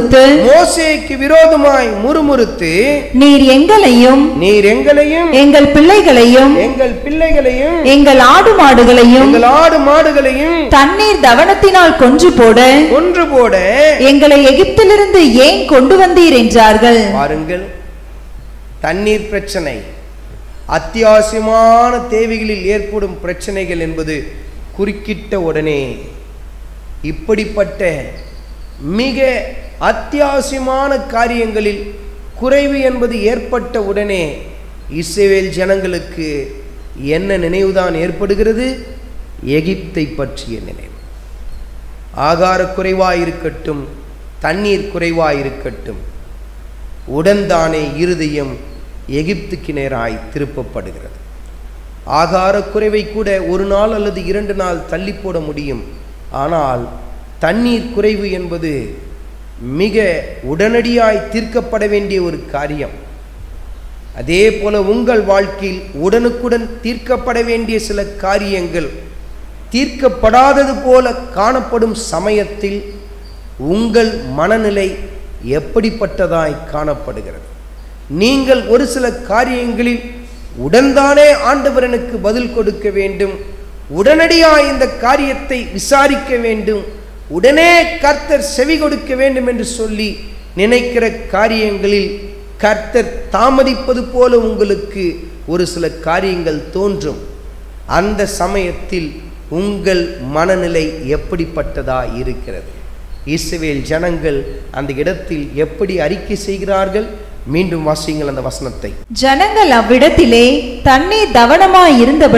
முறுமுறுத்து நீர் எங்களையும் எங்கள் பிள்ளைகளையும் எங்கள் ஆடு மாடுகளையும் தண்ணீர் தவணத்தினால் கொன்று போட எங்களை எகிப்திலிருந்து ஏன் கொண்டு வந்தீர் என்றார்கள். பாருங்கள், தண்ணீர் பிரச்சனை, அத்தியாவசியமான தேவைகளில் ஏற்படும் பிரச்சனைகள் என்பது குறுக்கிட்ட உடனே, இப்படிப்பட்ட மிக அத்தியாவசியமான காரியங்களில் குறைவு என்பது ஏற்பட்ட உடனே இஸ்ரவேல் ஜனங்களுக்கு என்ன நினைவுதான் ஏற்படுகிறது? எகிப்தை பற்றிய நினைவு. ஆகார குறைவாயிருக்கட்டும், தண்ணீர் குறைவாயிருக்கட்டும், உடன்தானே இருதயம் எகிப்துக்கு நேராய் திருப்பப்படுகிறது. ஆகார குறைவை கூட ஒரு நாள் அல்லது 2 நாள் தள்ளி போட முடியும். ஆனால் தண்ணீர் குறைவு என்பது மிக உடனடியாய் தீர்க்கப்பட வேண்டிய ஒரு காரியம். அதே போல உங்கள் வாழ்க்கையில் உடனுக்குடன் தீர்க்கப்பட வேண்டிய சில காரியங்கள் தீர்க்கப்படாதது போல காணப்படும் சமயத்தில் உங்கள் மனநிலை எப்படிப்பட்டதாய் காணப்படுகிறது? நீங்கள் ஒரு சில காரியங்களில் உடன்தானே ஆண்டவர் எனக்கு பதில் கொடுக்க வேண்டும், உடனடியாக இந்த காரியத்தை விசாரிக்க வேண்டும், உடனே கர்த்தர் செவி கொடுக்க வேண்டும் என்று சொல்லி நினைக்கிற காரியங்களில் கர்த்தர் தாமதிப்பது போல உங்களுக்கு ஒரு சில காரியங்கள் தோன்றும். அந்த சமயத்தில் உங்கள் மனநிலை எப்படிப்பட்டதா இருக்கிறது? இஸ்ரவேல் ஜனங்கள் அந்த இடத்தில் எப்படி அறிக்கை செய்கிறார்கள்? மீண்டும் வாசியுங்கள் அந்த வசனத்தை. ஜனங்கள் அவ்விடத்திலே தண்ணீர் தவனமாய்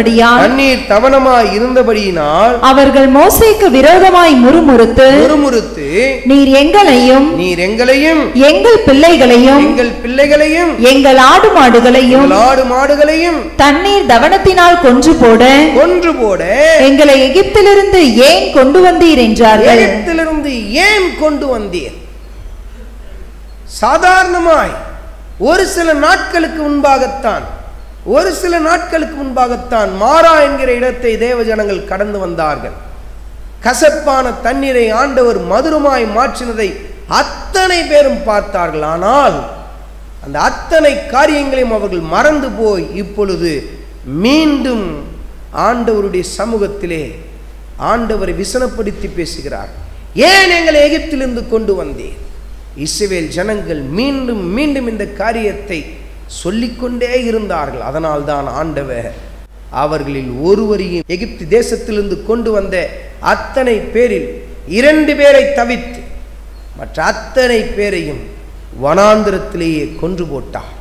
இருந்தபடியினால் அவர்கள் மோசேக்கு விரோதமாய் முறுமுறுத்து நீர் எங்களையும் எங்கள் பிள்ளைகளையும் எங்கள் ஆடு மாடுகளையும் தண்ணீர் தவனத்தினால் கொன்று போட எங்களை எகிப்திலிருந்து ஏன் கொண்டு வந்தீர் என்றார்கள். எகிப்திலிருந்து ஏன் கொண்டு வந்தீர்? சாதாரணமாய் ஒரு சில நாட்களுக்கு முன்பாகத்தான் மாரா என்கிற இடத்தை தேவ ஜனங்கள் கடந்து வந்தார்கள். கசப்பான தண்ணீரை ஆண்டவர் மதுரமாய் மாற்றினதை அத்தனை பேரும் பார்த்தார்கள். ஆனால் அந்த அத்தனை காரியங்களையும் அவர்கள் மறந்து போய் இப்பொழுது மீண்டும் ஆண்டவருடைய சமூகத்திலே ஆண்டவரை விசனப்படுத்தி பேசுகிறார். ஏன் எங்களை எகிப்திலிருந்து கொண்டு வந்தேன்? இஸ்ரவேல் ஜனங்கள் மீண்டும் மீண்டும் இந்த காரியத்தை சொல்லிக்கொண்டே இருந்தார்கள். அதனால் தான் ஆண்டவர் அவர்களில் ஒருவரையும் எகிப்து தேசத்திலிருந்து கொண்டு வந்த அத்தனை பேரில் 2 பேரை தவிர்த்து மற்ற அத்தனை பேரையும் வனாந்திரத்திலேயே கொன்று போட்டார்.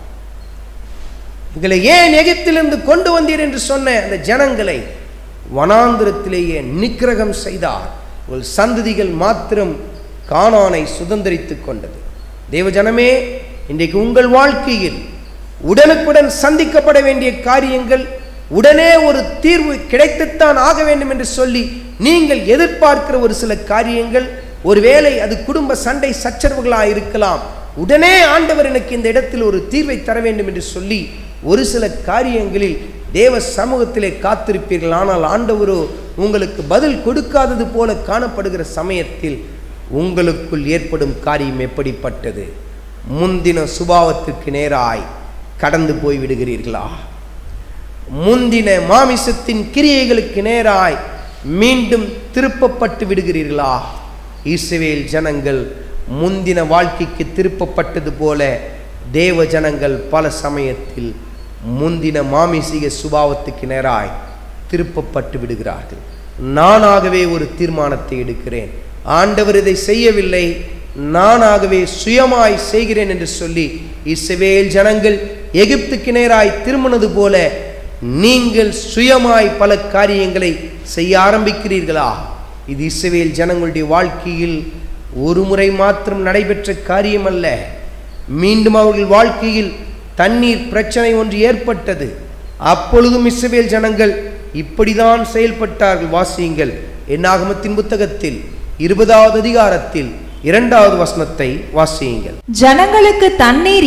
எங்களை ஏன் எகிப்திலிருந்து கொண்டு வந்தீர் என்று சொன்ன அந்த ஜனங்களை வனாந்திரத்திலேயே நிக்கிரகம் செய்தார். ஒரு சந்ததிகள் மாத்திரம் கானானை சுதந்திரித்துக் கொண்டது. தேவஜனமே, இன்றைக்கு உங்கள் வாழ்க்கையில் உடனுக்குடன் சந்திக்கப்பட வேண்டிய காரியங்கள், உடனே ஒரு தீர்வு கிடைத்துத்தான் ஆக வேண்டும் என்று சொல்லி நீங்கள் எதிர்பார்க்கிற ஒரு சில காரியங்கள், ஒருவேளை அது குடும்ப சண்டை சச்சரவுகளாக இருக்கலாம். உடனே ஆண்டவர் எனக்கு இந்த இடத்தில் ஒரு தீர்வை தர வேண்டும் என்று சொல்லி ஒரு சில காரியங்களில் தேவ சமூகத்திலே காத்திருப்பீர்கள். ஆனால் ஆண்டவரோ உங்களுக்கு பதில் கொடுக்காதது போல காணப்படுகிற சமயத்தில் உங்களுக்குள் ஏற்படும் காரியம் எப்படிப்பட்டது? முந்தின சுபாவத்துக்கு நேராய் கடந்து போய் விடுகிறீர்களா? முந்தின மாமிசத்தின் கிரியைகளுக்கு நேராய் மீண்டும் திருப்பப்பட்டு விடுகிறீர்களா? இஸ்ரவேல் ஜனங்கள் முந்தின வாழ்க்கைக்கு திருப்பப்பட்டது போல தேவ ஜனங்கள் பல சமயத்தில் முந்தின மாமிசிக சுபாவத்துக்கு நேராய் திருப்பப்பட்டு விடுகிறார்கள். நானாகவே ஒரு தீர்மானத்தை எடுக்கிறேன், ஆண்டவர் இதை செய்யவில்லை, நானாகவே சுயமாய் செய்கிறேன் என்று சொல்லி இஸ்ரவேல் ஜனங்கள் எகிப்துக்கு நேராய் திரும்பினது போல நீங்கள் சுயமாய் பல காரியங்களை செய்ய ஆரம்பிக்கிறீர்களா? இது இஸ்ரவேல் ஜனங்களுடைய வாழ்க்கையில் ஒரு முறை மாத்திரம் நடைபெற்ற காரியம் அல்ல. மீண்டும் அவர்கள் வாழ்க்கையில் தண்ணீர் பிரச்சனை ஒன்று ஏற்பட்டது. அப்பொழுதும் இஸ்ரவேல் ஜனங்கள் இப்படிதான் செயல்பட்டார்கள். வாசியுங்கள் என்னாகமத்தின் புத்தகத்தில் 20வது அதிகாரத்தில் 2வது வசனத்தை வாசியுங்கள். ஜனங்களுக்கு தண்ணீர்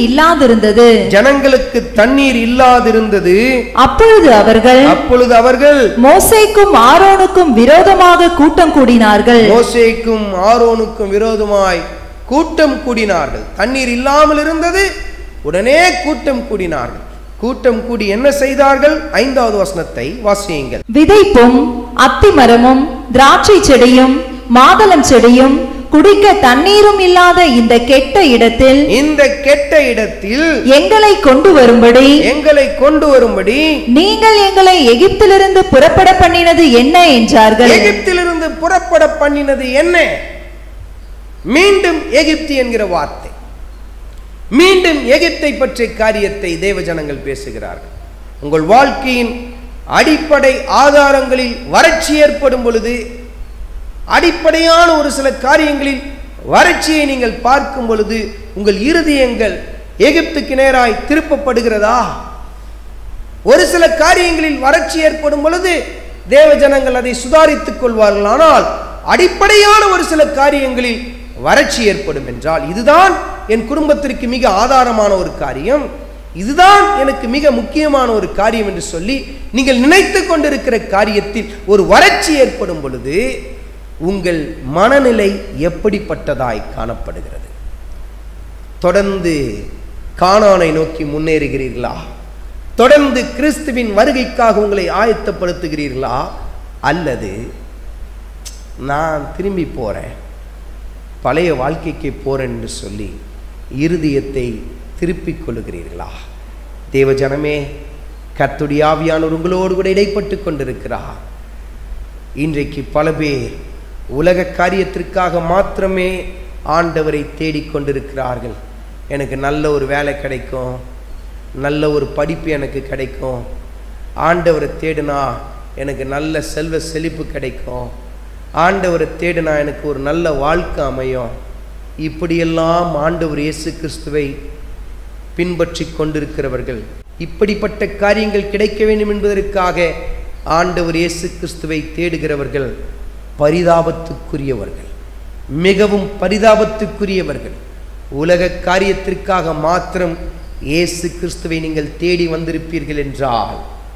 இல்லாதிருந்தது. அப்பொழுது அவர்கள் மோசேக்கும் ஆரோனுக்கும் விரோதமாக கூட்டம் கூடினார்கள். தண்ணீர் இல்லாமல் இருந்தது, உடனே கூட்டம் கூடினார்கள். கூட்டம் கூடி என்ன செய்தார்கள்? 5வது வசனத்தை வாசியுங்கள். விதைப்பும் அத்திமரமும் திராட்சை செடியும் மாதளம் செடியும் குடிக்க தண்ணீரும் இல்லாத இந்த கெட்ட இடத்தில் எங்களை கொண்டு வரும்படி நீங்கள் எங்களை எகிப்திலிருந்து புறப்பட பண்ணினது என்ன என்றார்கள். எகிப்திலிருந்து புறப்பட பண்ணினது என்ன? மீண்டும் எகிப்து என்கிற வார்த்தை, மீண்டும் எகிப்தை பற்றிய காரியத்தை தேவ ஜனங்கள் பேசுகிறார்கள். உங்கள் வாழ்க்கையின் அடிப்படை ஆதாரங்களில் வறட்சி ஏற்படும் பொழுது, அடிப்படையான ஒரு சில காரியங்களில் வறட்சியை நீங்கள் பார்க்கும் பொழுது உங்கள் இருதயங்கள் எகிப்துக்கு நேராய் திருப்பப்படுகிறதா? ஒரு சில காரியங்களில் வறட்சி ஏற்படும் பொழுது தேவ ஜனங்கள் அதை சுதாரித்துக் கொள்வார்கள். ஆனால் அடிப்படையான ஒரு சில காரியங்களில் வறட்சி ஏற்படும் என்றால், இதுதான் என் குடும்பத்திற்கு மிக ஆதாரமான ஒரு காரியம், இதுதான் எனக்கு மிக முக்கியமான ஒரு காரியம் என்று சொல்லி நீங்கள் நினைத்து கொண்டிருக்கிற காரியத்தில் ஒரு வறட்சி ஏற்படும் பொழுது உங்கள் மனநிலை எப்படிப்பட்டதாய் காணப்படுகிறது? தொடர்ந்து கானானை நோக்கி முன்னேறுகிறீர்களா? தொடர்ந்து கிறிஸ்துவின் வருகைக்காக உங்களை ஆயத்தப்படுத்துகிறீர்களா? அல்லது நான் திரும்பி போகிறேன், பழைய வாழ்க்கைக்கு போகிறேன் என்று சொல்லி இருதயத்தை திருப்பிக் கொள்ளுகிறீர்களா? தேவ ஜனமே, கர்த்தருடைய ஆவியானவர் உங்களோடு கூட இடைப்பட்டு கொண்டிருக்கிறார். இன்றைக்கு பல பேர் உலக காரியத்திற்காக மாத்திரமே ஆண்டவரை தேடிக்கொண்டிருக்கிறார்கள். எனக்கு நல்ல ஒரு வேலை கிடைக்கும், நல்ல ஒரு படிப்பு எனக்கு கிடைக்கும், ஆண்டவரை தேடினா எனக்கு நல்ல செல்வ செழிப்பு கிடைக்கும், ஆண்டவரை தேடினா எனக்கு ஒரு நல்ல வாழ்க்கை அமையும். இப்படியெல்லாம் ஆண்டவர் இயேசு கிறிஸ்துவை பின்பற்றி கொண்டிருக்கிறவர்கள், இப்படிப்பட்ட காரியங்கள் கிடைக்க வேண்டும் என்பதற்காக ஆண்டவர் இயேசு கிறிஸ்துவை தேடுகிறவர்கள் பரிதாபத்துக்குரியவர்கள், மிகவும் பரிதாபத்துக்குரியவர்கள். உலக காரியத்திற்காக மாத்திரம் இயேசு கிறிஸ்துவை நீங்கள் தேடி வந்திருப்பீர்கள் என்றால்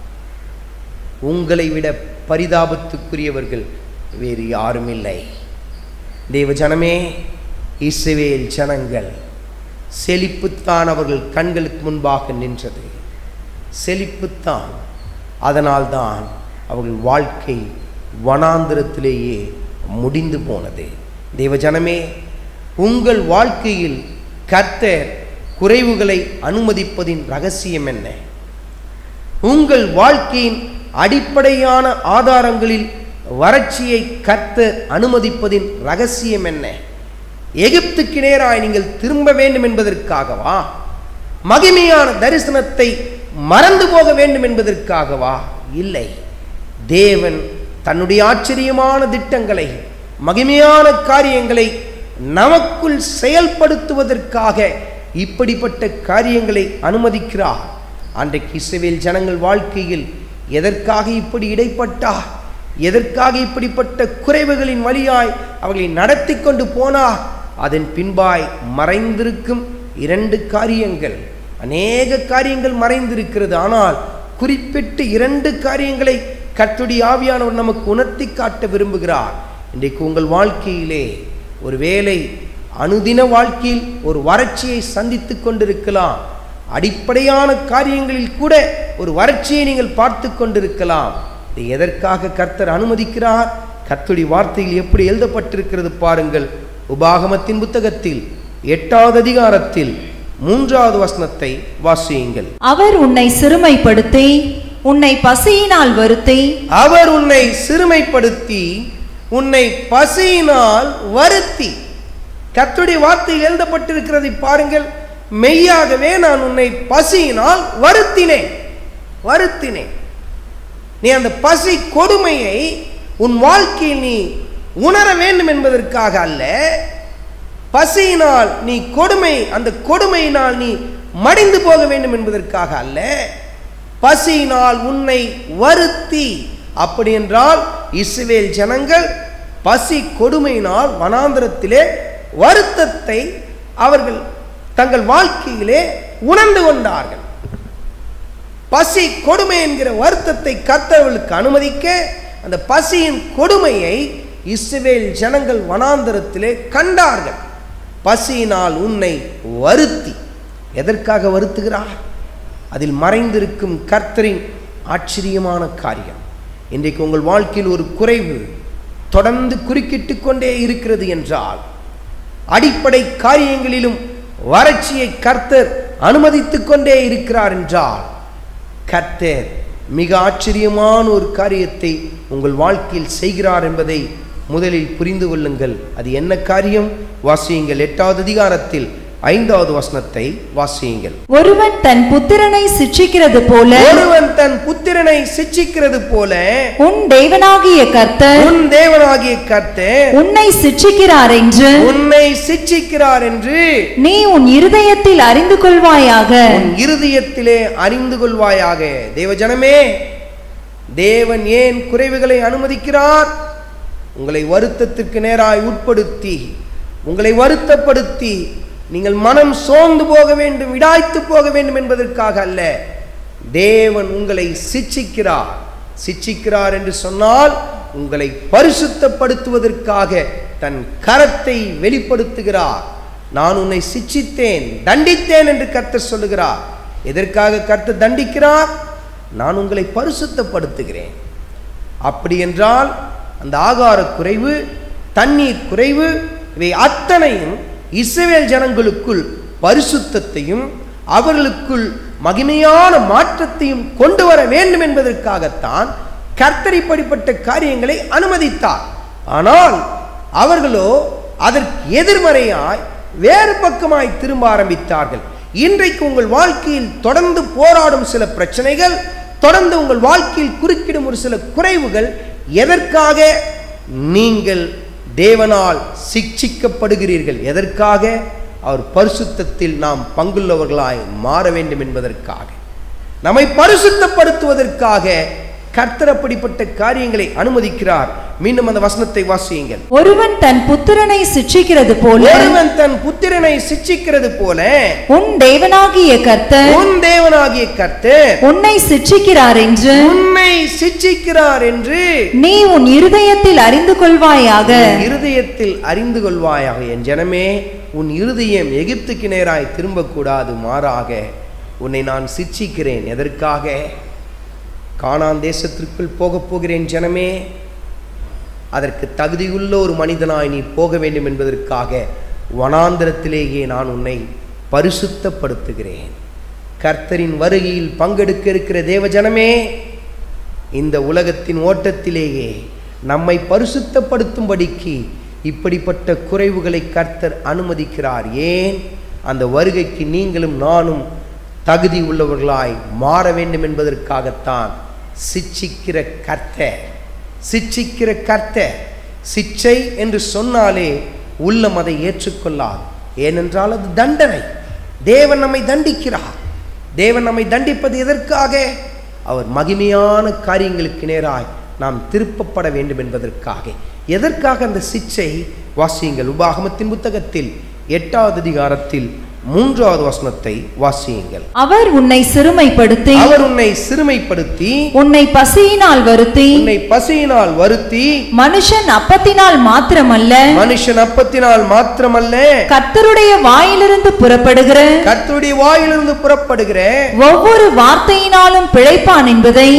உங்களை விட பரிதாபத்துக்குரியவர்கள் வேறு யாரும் இல்லை. தேவ ஜனமே, இஸ்ரவேல் ஜனங்கள் செழிப்புத்தான் அவர்கள் கண்களுக்கு முன்பாக நின்றது, செழிப்புத்தான். அதனால்தான் அவர்கள் வாழ்க்கை வனாந்திரத்திலேயே முடிந்து போனது. தேவ ஜனமே, உங்கள் வாழ்க்கையில் கர்த்தர் குறைவுகளை அனுமதிப்பதின் ரகசியம் என்ன? உங்கள் வாழ்க்கையின் அடிப்படையான ஆதாரங்களில் வறட்சியை கர்த்தர் அனுமதிப்பதின் ரகசியம் என்ன? எகிப்துக்கு நேராய் நீங்கள் திரும்ப வேண்டும் என்பதற்காகவா? மகிமையான தரிசனத்தை மறந்து போக வேண்டும் என்பதற்காகவா? இல்லை. தேவன் தன்னுடைய ஆச்சரியமான திட்டங்களை, மகிமையான காரியங்களை நமக்குள் செயல்படுத்துவதற்காக இப்படிப்பட்ட காரியங்களை அனுமதிக்கிறார். அன்றைக்கு இஸ்ரவேல் ஜனங்கள் வாழ்க்கையில் எதற்காக இப்படி இடைப்பட்டார்? எதற்காக இப்படிப்பட்ட குறைவுகளின் வழியாய் அவர்களை நடத்தி கொண்டு போனார்? அதன் பின்பாய் மறைந்திருக்கும் 2 காரியங்கள், அநேக காரியங்கள் மறைந்திருக்கிறது. ஆனால் குறிப்பிட்டு 2 காரியங்களை கர்த்தருடைய ஆவியானவர் நமக்கு உணர்த்தி காட்ட விரும்புகிறார். இன்றைக்கு உங்கள் வாழ்க்கையிலே ஒருவேளை அனுதின வாழ்க்கையில் ஒரு வறட்சியை சந்தித்து கொண்டிருக்கலாம். அடிப்படையான காரியங்களில் கூட ஒரு வறட்சியை நீங்கள் பார்த்து கொண்டிருக்கலாம். இதை எதற்காக கர்த்தர் அனுமதிக்கிறார்? கர்த்தருடைய வார்த்தையில் எப்படி எழுதப்பட்டிருக்கிறது பாருங்கள். உபாகமத்தின் புத்தகத்தில் 8வது அதிகாரத்தில் 3வது வசனத்தை வாசியுங்கள். அவர் உன்னை சிறுமைப்படுத்தி உன்னை பசியினால் வருத்தி, அவர் உன்னை சிறுமைப்படுத்தி உன்னை பசியினால் வருத்தி. கர்த்தருடைய வார்த்தையில் எழுதப்பட்டிருக்கிறதை பாருங்கள். மெய்யாகவே நான் உன்னை பசியினால் வருத்தினேன். நீ அந்த பசி கொடுமையை உன் வாழ்க்கையில் நீ உணர வேண்டும் என்பதற்காக அல்ல. பசியினால் நீ அந்த கொடுமையினால் நீ மடிந்து போக வேண்டும் என்பதற்காக அல்ல. பசியினால் உன்னை வருத்தி. அப்படி என்றால் இஸ்ரவேல் ஜனங்கள் பசி கொடுமையினால் வனாந்திரத்திலே வருத்தத்தை அவர்கள் தங்கள் வாழ்க்கையிலே உணர்ந்து கொண்டார்கள். பசி கொடுமை என்கிற வருத்தத்தை கர்த்தர்களுக்கு அனுமதிக்க அந்த பசியின் கொடுமையை இஸ்ரவேல் ஜனங்கள் வனாந்தரத்திலே கண்டார்கள். பசியினால் உன்னை வருத்தி. எதற்காக வருத்துகிறார்? அதில் மறைந்திருக்கும் கர்த்தரின் ஆச்சரியமான காரியம். இன்றைக்கு உங்கள் வாழ்க்கையில் ஒரு குறைவு தொடர்ந்து குறுக்கிட்டு கொண்டே இருக்கிறது என்றால், அடிப்படை காரியங்களிலும் வறட்சியை கர்த்தர் அனுமதித்துக் கொண்டே இருக்கிறார் என்றால், கர்த்தர் மிக ஆச்சரியமான ஒரு காரியத்தை உங்கள் வாழ்க்கையில் செய்கிறார் என்பதை முதலில் புரிந்து கொள்ளுங்கள். அது என்ன காரியம்? வாசியுங்கள். 8வது அதிகாரத்தில் 5வது வசனத்தை வாசியுங்கள். ஒருவன் தன் புத்திரனை சிட்சிக்கிறது போல உன் தேவனாகிய கர்த்தர் உன்னை சிட்சிக்கிறார் என்று நீ உன் இருதயத்தில் அறிந்து கொள்வாயாக. தேவஜனமே, தேவன் ஏன் குறைவுகளை அனுமதிக்கிறார்? உங்களை வருத்தத்திற்கு நேராய் உட்படுத்தி, உங்களை வருத்தப்படுத்தி நீங்கள் மனம் சோர்ந்து போக வேண்டும், விடாய்த்து போக வேண்டும் என்பதற்காக அல்ல. தேவன் உங்களை சிட்சிக்கிறார் என்று சொன்னால் உங்களை பரிசுத்தப்படுத்துவதற்காக தன் கரத்தை வெளிப்படுத்துகிறார். நான் உன்னை சிட்சித்தேன், தண்டித்தேன் என்று கர்த்தர் சொல்லுகிறார். எதற்காக கர்த்தர் தண்டிக்கிறார்? நான் உங்களை பரிசுத்தப்படுத்துகிறேன். அப்படி என்றால் அந்த ஆகார குறைவு, தண்ணீர் குறைவு, இவை அத்தனையும் இஸ்ரவேல் ஜனங்களுக்குள் பரிசுத்தத்தையும் அவர்களுக்குள் மகிமையான மாற்றத்தையும் கொண்டு வர வேண்டும் என்பதற்காகத்தான் கர்த்தர் இப்படிப்பட்ட காரியங்களை அனுமதித்தார். ஆனால் அவர்களோ அதற்கு எதிர்மறையாய் வேறு பக்கமாய் திரும்ப ஆரம்பித்தார்கள். இன்றைக்கு உங்கள் வாழ்க்கையில் தொடர்ந்து போராடும் சில பிரச்சனைகள், தொடர்ந்து உங்கள் வாழ்க்கையில் குறுக்கிடும் ஒரு சில குறைவுகள், எதற்காக நீங்கள் தேவனால் சிக்ஷிக்கப்படுகிறீர்கள்? எதற்காக? அவர் பரிசுத்தத்தில் நாம் பங்குள்ளவர்களாய் மாற வேண்டும் என்பதற்காக, நம்மை பரிசுத்தப்படுத்துவதற்காக கர்த்தர் அப்படிப்பட்ட காரியங்களை அனுமதிக்கிறார். மீண்டும் அந்த வசனத்தை வாசியுங்கள். ஒருவன் தன் புத்திரனை சிட்சிக்கிறது போல, ஒருவன் தன் புத்திரனை சிட்சிக்கிறது போல உன் தேவனாகிய கர்த்தர் உன்னை சிட்சிக்கிறார் என்று உன்னை சிட்சிக்கிறார் என்று நீ உன் இருதயத்தில் அறிந்து கொள்வாயாக. இருதயத்தில் அறிந்து கொள்வாயாக. என் ஜனமே, உன் இருதயம் எகிப்துக்கு நேராய் திரும்பக்கூடாது. மாறாக உன்னை நான் சிட்சிக்கிறேன். எதற்காக? கானான் தேசத்திற்குள் போகப் போகிறேன் ஜனமே, அதற்கு தகுதியுள்ள ஒரு மனிதனாய் நீ போக வேண்டும் என்பதற்காக வனாந்திரத்திலேயே நான் உன்னை பரிசுத்தப்படுத்துகிறேன். கர்த்தரின் வருகையில் பங்கெடுக்க இருக்கிற தேவ ஜனமே, இந்த உலகத்தின் ஓட்டத்திலேயே நம்மை பரிசுத்தப்படுத்தும்படிக்கு இப்படிப்பட்ட குறைவுகளை கர்த்தர் அனுமதிக்கிறார். ஏன்? அந்த வருகைக்கு நீங்களும் நானும் தகுதி உள்ளவர்களாய் மாற வேண்டும் என்பதற்காகத்தான். சிட்சிக்கிற கர்த்தர், சிட்சிக்கிற கர்த்தர். சிட்சை என்று சொன்னாலே உள்ளம் அதை ஏற்றுக்கொள்ளாது. ஏனென்றால் அது தண்டனை. தேவன் நம்மை தண்டிக்கிறார். தேவன் நம்மை தண்டிப்பது எதற்காக? அவர் மகிமையான காரியங்களுக்கு நேராய் நாம் திருப்பப்பட வேண்டும் என்பதற்காக. எதற்காக அந்த சிட்சை? வாசியுங்கள். உபாகமத்தின் புத்தகத்தில் 8வது அதிகாரத்தில் 3வது வசனத்தை வாசியுங்கள். அவர் உன்னை சிறுமைப்படுத்தி உன்னை பசியினால் வருத்தி மனுஷன் அப்பத்தினால் மாத்திரமல்ல கர்த்தருடைய வாயிலிருந்து புறப்படுகிற ஒவ்வொரு வார்த்தையினாலும் பிழைப்பான்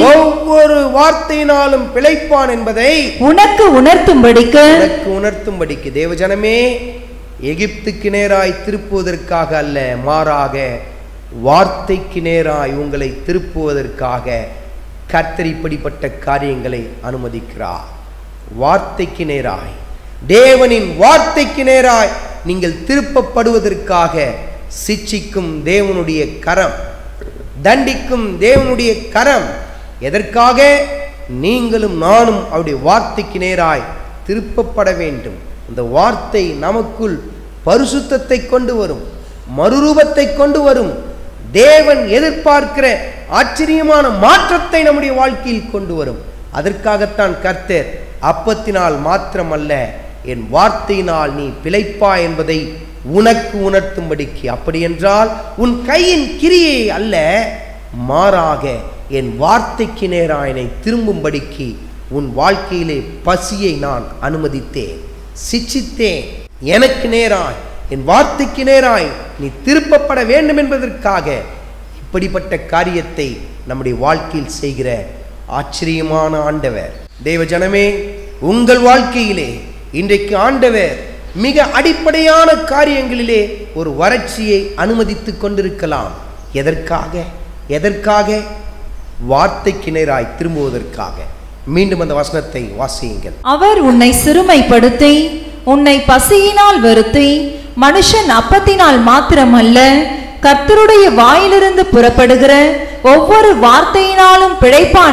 என்பதை உனக்கு உணர்த்தும்படிக்கு தேவஜனமே, எகிப்துக்கு நேராய் திருப்புவதற்காக அல்ல, மாறாக வார்த்தைக்கு நேராய் உங்களை திருப்புவதற்காக கர்த்தர் இப்படிப்பட்ட காரியங்களை அனுமதிக்கிறார். வார்த்தைக்கு நேராய், தேவனின் வார்த்தைக்கு நேராய் நீங்கள் திருப்பப்படுவதற்காக சிட்சிக்கும் தேவனுடைய கரம், தண்டிக்கும் தேவனுடைய கரம். எதற்காக? நீங்களும் நானும் அவருடைய வார்த்தைக்கு நேராய் திருப்பப்பட வேண்டும். அந்த வார்த்தை நமக்குள் பரிசுத்தத்தை கொண்டு வரும், மறுரூபத்தை கொண்டு வரும், தேவன் எதிர்பார்க்கிற ஆச்சரியமான மாற்றத்தை நம்முடைய வாழ்க்கையில் கொண்டு வரும். அதற்காகத்தான் கர்த்தர் அப்பத்தினால் மாத்திரமல்ல என் வார்த்தையினால் நீ பிழைப்பா என்பதை உனக்கு உணர்த்தும்படிக்கு. அப்படி என்றால் உன் கையின் கிரியை அல்ல, மாறாக என் வார்த்தைக்கு நேராக என்னை திரும்பும்படிக்கு உன் வாழ்க்கையிலே பசியை நான் அனுமதித்தேன், சிட்சித்தேன். எனக்கு நேராய், என் வார்த்தைக்கு நேராய் நீ திருப்பப்பட வேண்டும் என்பதற்காக இப்படிப்பட்ட காரியத்தை நம்முடைய வாழ்க்கையில் செய்கிற ஆச்சரியமான ஆண்டவர். தேவ ஜனமே, உங்கள் வாழ்க்கையிலே இன்றைக்கு ஆண்டவர் மிக அடிப்படையான காரியங்களிலே ஒரு வறட்சியை அனுமதித்து கொண்டிருக்கலாம். எதற்காக? வார்த்தைக்கு நேராய் திரும்புவதற்காக. மீண்டும் அந்த வசனத்தை வாசியுங்கள். அவர் உன்னை சிறுமைப்படுத்தி உன்னை பசியினால் வருத்தி மனுஷன் அப்பத்தினால் மாத்திரமல்ல கர்த்தருடைய வாயிலிருந்து புறப்படுகிற ஒவ்வொரு வார்த்தையினாலும் பிழைப்பான்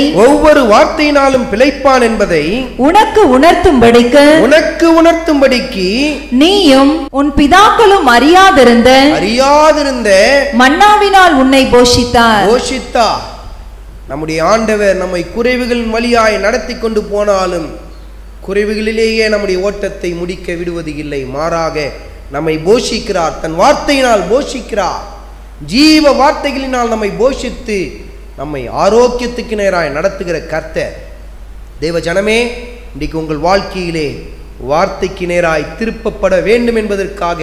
என்பதை உனக்கு உணர்த்தும்படிக்கு நீயும் உன் பிதாக்களும் அறியாதிருந்த மன்னாவினால் உன்னை போஷித்தார். நம்முடைய ஆண்டவர் நம்மை குறைவுகளின் வழியாய் நடத்தி கொண்டு போனாலும் குறைவுகளிலேயே நம்முடைய ஓட்டத்தை முடிக்க விடுவது இல்லை. மாறாக நம்மை போஷிக்கிறார், தன் வார்த்தையினால் போஷிக்கிறார். ஜீவ வார்த்தைகளினால் நம்மை போஷித்து நம்மை ஆரோக்கியத்துக்கு நேராய் நடத்துகிற கர்த்தர். தேவ ஜனமே, இன்றைக்கு உங்கள் வாழ்க்கையிலே வார்த்தைக்கு நேராய் திருப்பப்பட வேண்டும் என்பதற்காக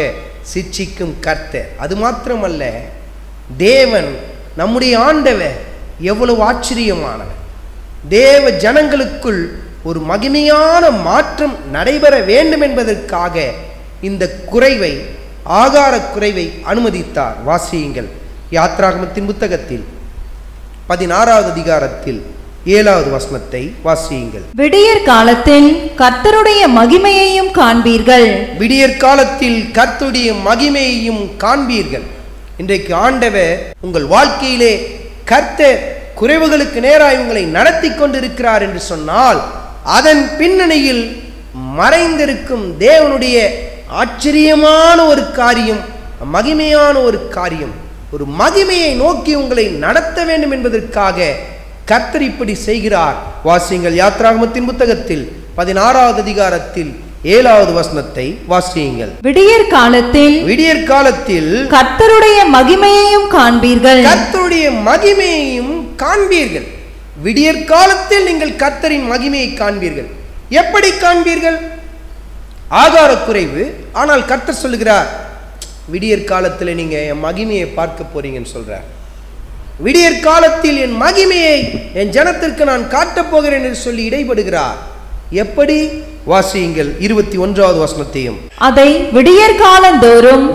சிட்சிக்கும் கர்த்தர். அது மாத்திரமல்ல, தேவன் நம்முடைய ஆண்டவர் எவ்வளவு ஆச்சரியமானவர். தேவ ஜனங்களுக்குள் ஒரு மகிமையான மாற்றம் நடைபெற வேண்டும் என்பதற்காக இந்த குறைவை, ஆகார குறைவை அனுமதித்தார். வாசியுங்கள், யாத்ராகமத்தின் புத்தகத்தில் 16வது அதிகாரத்தில் 7வது வசனத்தை வாசியுங்கள். விடியற் காலத்தில் கர்த்தருடைய மகிமையையும் காண்பீர்கள். விடியற் காலத்தில் கர்த்தருடைய மகிமையையும் காண்பீர்கள். இன்றைக்கு ஆண்டவர் உங்கள் வாழ்க்கையிலே கர்த்தர் குறைவுகளுக்கு நேராய் உங்களை நடத்தி கொண்டிருக்கிறார் என்று சொன்னால், அதன் பின்னணியில் மறைந்திருக்கும் தேவனுடைய ஆச்சரியமான ஒரு காரியம், மகிமையான ஒரு காரியம், ஒரு மகிமையை நோக்கி உங்களை நடத்த வேண்டும் என்பதற்காக கர்த்தர் இப்படி செய்கிறார். வாசியுங்கள், யாத்ராகமத்தின் புத்தகத்தில் 16வது அதிகாரத்தில் 7வது வசனத்தை வாசியுங்கள். விடியற் காலத்தில் கர்த்தருடைய மகிமையையும் காண்பீர்கள். கர்த்தருடைய மகிமையையும் காண்பீர்கள். விடியற் காலத்தில் நீங்கள் கர்த்தரின் மகிமையை காண்பீர்கள். எப்படி காண்பீர்கள்? ஆகார குறைவு, ஆனால் கர்த்தர் சொல்லுகிறார், விடியற் காலத்தில் நீங்க என் மகிமையை பார்க்க போறீங்கன்னு சொல்றார். விடியற் காலத்தில் என் மகிமையை என் ஜனத்திற்கு நான் காட்டப் போகிறேன் என்று சொல்லி இடைபடுகிறார். எப்படி? வாசியுங்கள் 21வது வசனத்தையும். அதை விடியற் காலந்தோறும்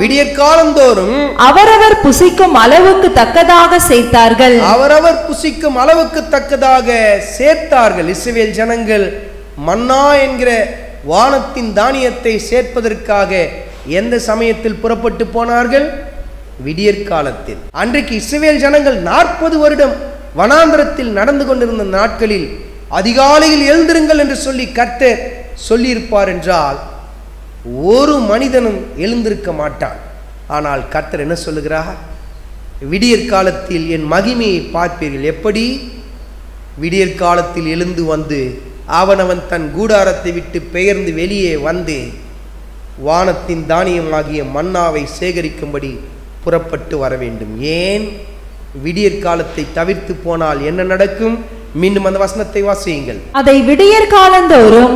அவரவர் புசிக்கும் அளவுக்கு தக்கதாக சேர்த்தார்கள். அவரவர் புசிக்கும் அளவுக்கு தக்கதாக சேர்த்தார்கள். இஸ்ரவேல் ஜனங்கள் மன்னா என்கிற வானத்தின் தானியத்தை சேர்ப்பதற்காக எந்த சமயத்தில் புறப்பட்டு போனார்கள்? விடியற் காலத்தில். அன்றைக்கு இஸ்ரவேல் ஜனங்கள் 40 வருடம் வனாந்தரத்தில் நடந்து கொண்டிருந்த நாட்களில் அதிகாலையில் எழுந்திருங்கள் என்று சொல்லி கர்த்தர் சொல்லியிருப்பார் என்றால் ஒரு மனிதனும் எழுந்திருக்க மாட்டான். ஆனால் கர்த்தர் என்ன சொல்லுகிறார்? விடியற் காலத்தில் என் மகிமையை பார்ப்பீர்கள். எப்படி? விடியற் காலத்தில் எழுந்து வந்து அவனவன் தன் கூடாரத்தை விட்டு பெயர்ந்து வெளியே வந்து வானத்தின் தானியமாகிய மன்னாவை சேகரிக்கும்படி புறப்பட்டு வர வேண்டும். ஏன்? விடியற் காலத்தை தவிர்த்து போனால் என்ன நடக்கும்? மீண்டும் அந்த வசனத்தை வாசியுங்கள். அதை விடியற் காலந்தோறும்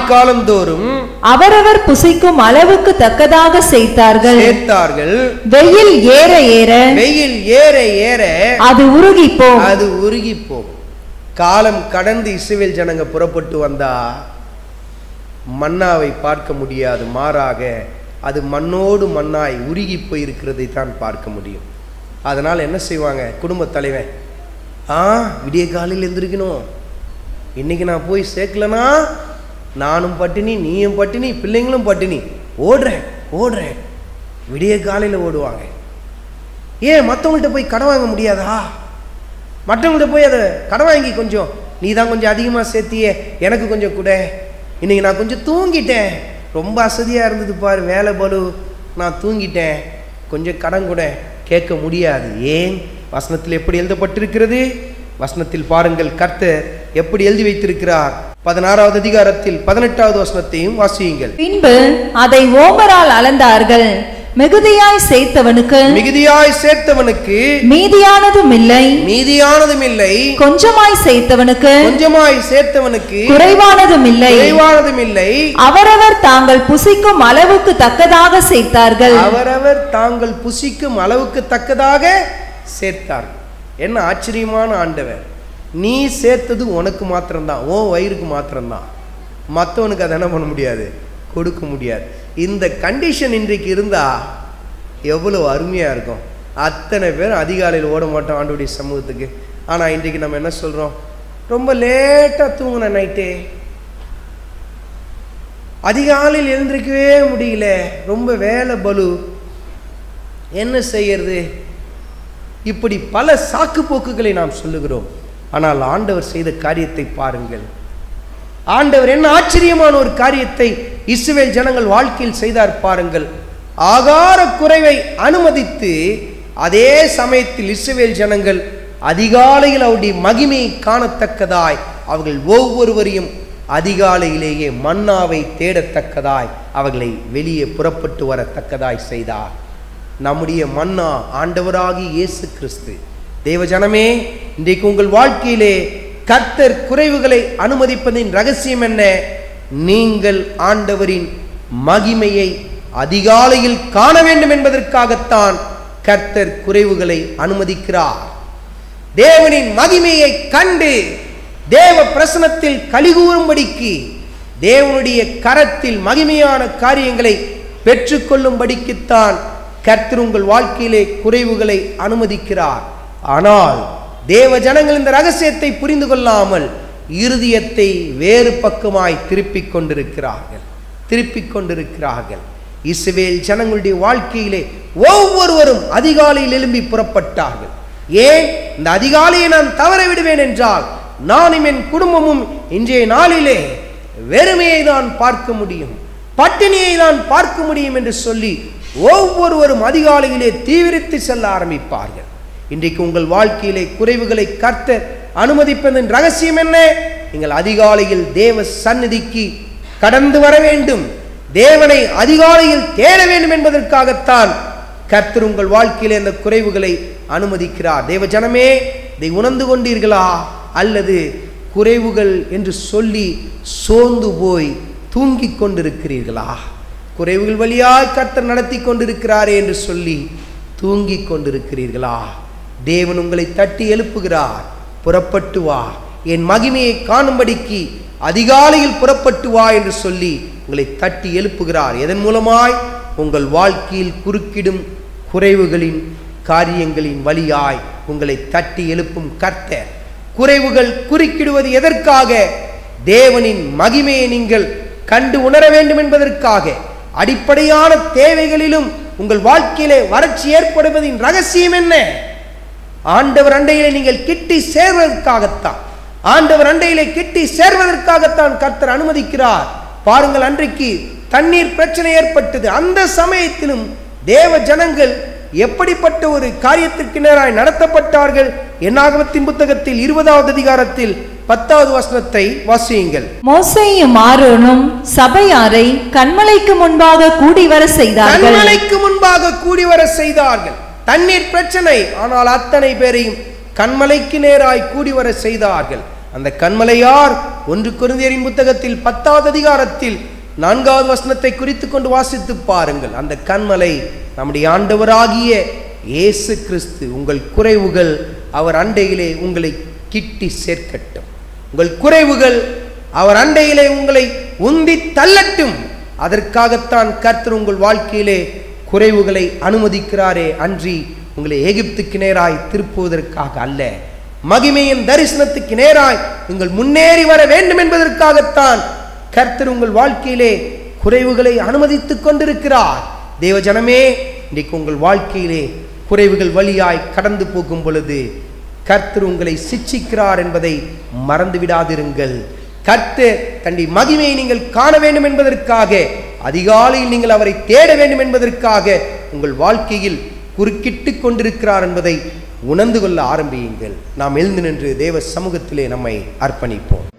அவரவர் புசிக்கும் அளவுக்கு தக்கதாக சேர்த்தார்கள். வெயில் ஏற ஏற அது உருகி போகும். காலம் கடந்து இஸ்ரவேல் ஜனங்க புறப்பட்டு வந்தா மன்னாவை பார்க்க முடியாது. மாறாக அது மண்ணோடு மண்ணாய் உருகி போயிருக்கிறதை தான் பார்க்க முடியும். அதனால் என்ன செய்வாங்க? குடும்ப தலைவன், விடிய காலையில் எழுந்திருக்கணும், இன்னைக்கு நான் போய் சேர்க்கலனா நானும் பட்டினி, நீயும் பட்டினி, பிள்ளைங்களும் பட்டினி, ஓடுறேன். விடிய காலையில் ஓடுவாங்க. ஏன்? மற்றவங்கள்ட்ட போய் கடன் வாங்க முடியாதா? மற்றவங்கள்ட்ட போய் அதை கடன் வாங்கி கொஞ்சம் நீ தான் கொஞ்சம் அதிகமாக சேர்த்தியே, எனக்கு கொஞ்சம் கூட, இன்னைக்கு நான் கொஞ்சம் தூங்கிட்டேன், ரொம்ப அசதியாக இருந்தது பாரு, வேலை பலு, நான் தூங்கிட்டேன், கொஞ்சம் கடன் கூட கேட்க முடியாது. ஏன்? வசனத்தில் எப்படி எழுதப்பட்டிருக்கிறது? வசனத்தில் பாருங்கள், கர்த்தர் எப்படி எழுதி வைத்திருக்கிறார். 16வது அதிகாரத்தில் 18வது வசனத்தையும் வாசியுங்கள். பின்பு அதை ஓமரால் அளந்தார்கள். மிகுதியாய் சேர்த்தவனுக்கு மீதியானதும் இல்லை, கொஞ்சமாய் சேர்த்தவனுக்கு குறைவானதும் இல்லை. அவரவர் தாங்கள் புசிக்கும் அளவுக்கு தக்கதாக சேர்த்தார்கள். என்ன ஆச்சரியமான ஆண்டவர்! நீ சேர்த்தது உனக்கு மாத்திரம்தான், உன் வயிறுக்கு மாத்திரம்தான். மற்றவனுக்கு அதை என்ன பண்ண முடியாது, கொடுக்க முடியாது. இந்த கண்டிஷன் இன்றைக்கு இருந்தா எவ்வளவு அருமையா இருக்கும். அத்தனை பேர் அதிகாலையில் ஓட மாட்டோம் ஆண்டவருடைய சமூகத்துக்கு. ஆனா இன்றைக்கு நம்ம என்ன சொல்றோம்? ரொம்ப லேட்டா தூங்கின நைட்டே, அதிகாலையில் எழுந்திருக்கவே முடியல, ரொம்ப வேலை பலு, என்ன செய்யறது? இப்படி பல சாக்கு போக்குகளை நாம் சொல்லுகிறோம். ஆனால் ஆண்டவர் செய்த காரியத்தை பாருங்கள். ஆண்டவர் என்ன ஆச்சரியமான ஒரு காரியத்தை இஸ்ரவேல் ஜனங்கள் வாழ்க்கையில் செய்தார் பாருங்கள். ஆகார குறைவை அனுமதித்து அதே சமயத்தில் இஸ்ரவேல் ஜனங்கள் அதிகாலையில் அவருடைய மகிமையை காணத்தக்கதாய் அவர்கள் ஒவ்வொருவரையும் அதிகாலையிலேயே மன்னாவை தேடத்தக்கதாய் அவர்களை வெளியே புறப்பட்டு வரத்தக்கதாய் செய்தார். நம்முடைய மன்னா ஆண்டவராகிய இயேசு கிறிஸ்து. தேவஜனமே, இன்றைக்கு உங்கள் வாழ்க்கையிலே கர்த்தர் குறைவுகளை அனுமதிப்பதின் ரகசியம் என்ன? நீங்கள் ஆண்டவரின் மகிமையை அதிகாலையில் காண வேண்டும் என்பதற்காகத்தான் கர்த்தர் குறைவுகளை அனுமதிக்கிறார். தேவனின் மகிமையை கண்டு தேவ பிரசனத்தில் கலிகூறும்படிக்கு, தேவனுடைய கரத்தில் மகிமையான காரியங்களை பெற்றுக்கொள்ளும்படிக்குத்தான் கர்த்தர் உங்கள் வாழ்க்கையிலே குறைவுகளை அனுமதிக்கிறார். ஆனால் தேவ ஜனங்கள் இந்த ரகசியத்தை புரிந்து கொள்ளாமல் இருதயத்தை வேறு பக்கமாய் திருப்பிக் கொண்டிருக்கிறார்கள். இஸ்ரவேல் ஜனங்களுடைய வாழ்க்கையிலே ஒவ்வொருவரும் அதிகாலையில் எழும்பி புறப்பட்டார்கள். ஏன் இந்த அதிகாலையை நான் தவற விடுவேன் என்றால் நானும் என் குடும்பமும் இன்றைய நாளிலே வெறுமையை தான் பார்க்க முடியும், பட்டினியை தான் பார்க்க முடியும் என்று சொல்லி ஒவ்வொருவரும் அதிகாலையிலே தீவிரித்து செல்ல ஆரம்பிப்பார்கள். இன்றைக்கு உங்கள் வாழ்க்கையிலே குறைவுகளை கர்த்தர் அனுமதிப்பதன் ரகசியம் என்ன? நீங்கள் அதிகாலையில் தேவ சந்நிதிக்கு கடந்து வர வேண்டும், தேவனை அதிகாலையில் தேட வேண்டும் என்பதற்காகத்தான் கர்த்தர் உங்கள் வாழ்க்கையிலே அந்த குறைவுகளை அனுமதிக்கிறார். தேவ ஜனமே, இதை உணர்ந்து கொண்டீர்களா? அல்லது குறைவுகள் என்று சொல்லி சோர்ந்து போய் தூங்கிக் கொண்டிருக்கிறீர்களா? குறைவுகள் வழியாய் கர்த்தர் நடத்தி கொண்டிருக்கிறாரே என்று சொல்லி தூங்கிக் கொண்டிருக்கிறீர்களா? தேவன் உங்களை தட்டி எழுப்புகிறார். புறப்பட்டு வா, என் மகிமையை காணும்படிக்கு அதிகாலையில் புறப்பட்டு வா என்று சொல்லி உங்களை தட்டி எழுப்புகிறார். எதன் மூலமாய்? உங்கள் வாழ்க்கையில் குறுக்கிடும் குறைவுகளின் காரியங்களின் வழியாய் உங்களை தட்டி எழுப்பும் கர்த்தர். குறைவுகள் குறுக்கிடுவது எதற்காக? தேவனின் மகிமையை நீங்கள் கண்டு உணர வேண்டும் என்பதற்காக. அடிப்படையான தேவைகளிலும் உங்கள் வாழ்க்கையிலே வறட்சி ஏற்படுவதின் ரகசியம் என்ன? ஆண்டவர் அண்டையிலே நீங்கள் கிட்டி சேர்வதற்காகத்தான் கர்த்தர் அனுமதிக்கிறார். பாருங்கள், அன்றைக்கு தண்ணீர் பிரச்சனை ஏற்பட்டது. அந்த சமயத்திலும் தேவ ஜனங்கள் எப்படிப்பட்ட ஒரு காரியத்திற்கு நேராய் நடத்தப்பட்டார்கள்? என்னாகமத்தின் புத்தகத்தில் 20வது அதிகாரத்தில் 10வது வசனத்தை வாசியுங்கள். மோசேயும் ஆரோனும் சபையாரை கன்மலைக்கு முன்பாக கூடி வர செய்தார்கள். தண்ணீர் பிரச்சனை, ஆனால் அத்தனை பேரையும் கன்மலைக்கு நேராய் கூடி வர செய்தார்கள். அந்த கன்மலை யார்? 1 கொரிந்தியரின் புத்தகத்தில் 10வது அதிகாரத்தில் 4வது வசனத்தை குறித்து கொண்டு வாசித்து பாருங்கள். அந்த கன்மலை நம்முடைய ஆண்டவராகிய இயேசு கிறிஸ்து. உங்கள் குறைவுகள் அவர் அண்டையிலே உங்களை கிட்டி சேர்க்கட்டும். உங்கள் குறைவுகள் அவர் அண்டையிலே உங்களை உந்தி தள்ளட்டும். அதற்காகத்தான் கர்த்தர் உங்கள் வாழ்க்கையிலே குறைவுகளை அனுமதிக்கிறாரே அன்றி உங்களை எகிப்துக்கு நேராய் திருப்புவதற்காக அல்ல. மகிமையின் தரிசனத்துக்கு நேராய் நீங்கள் முன்னேறி வர வேண்டும் என்பதற்காகத்தான் கர்த்தர் உங்கள் வாழ்க்கையிலே குறைவுகளை அனுமதித்துக் கொண்டிருக்கிறார். தேவ ஜனமே, இன்றைக்கு உங்கள் வாழ்க்கையிலே குறைவுகள் வழியாய் கடந்து போகும் பொழுது கர்த்தர் உங்களை சிட்சிக்கிறார் என்பதை மறந்து விடாதிருங்கள். கர்த்தர் தன்னுடைய மகிமையை நீங்கள் காண வேண்டும் என்பதற்காக, அதிகாலையில் நீங்கள் அவரை தேட வேண்டும் என்பதற்காக உங்கள் வாழ்க்கையில் குறுக்கிட்டு கொண்டிருக்கிறார் என்பதை உணர்ந்து கொள்ள ஆரம்பியுங்கள். நாம் எழுந்து நின்று தேவ சமூகத்திலே நம்மை அர்ப்பணிப்போம்.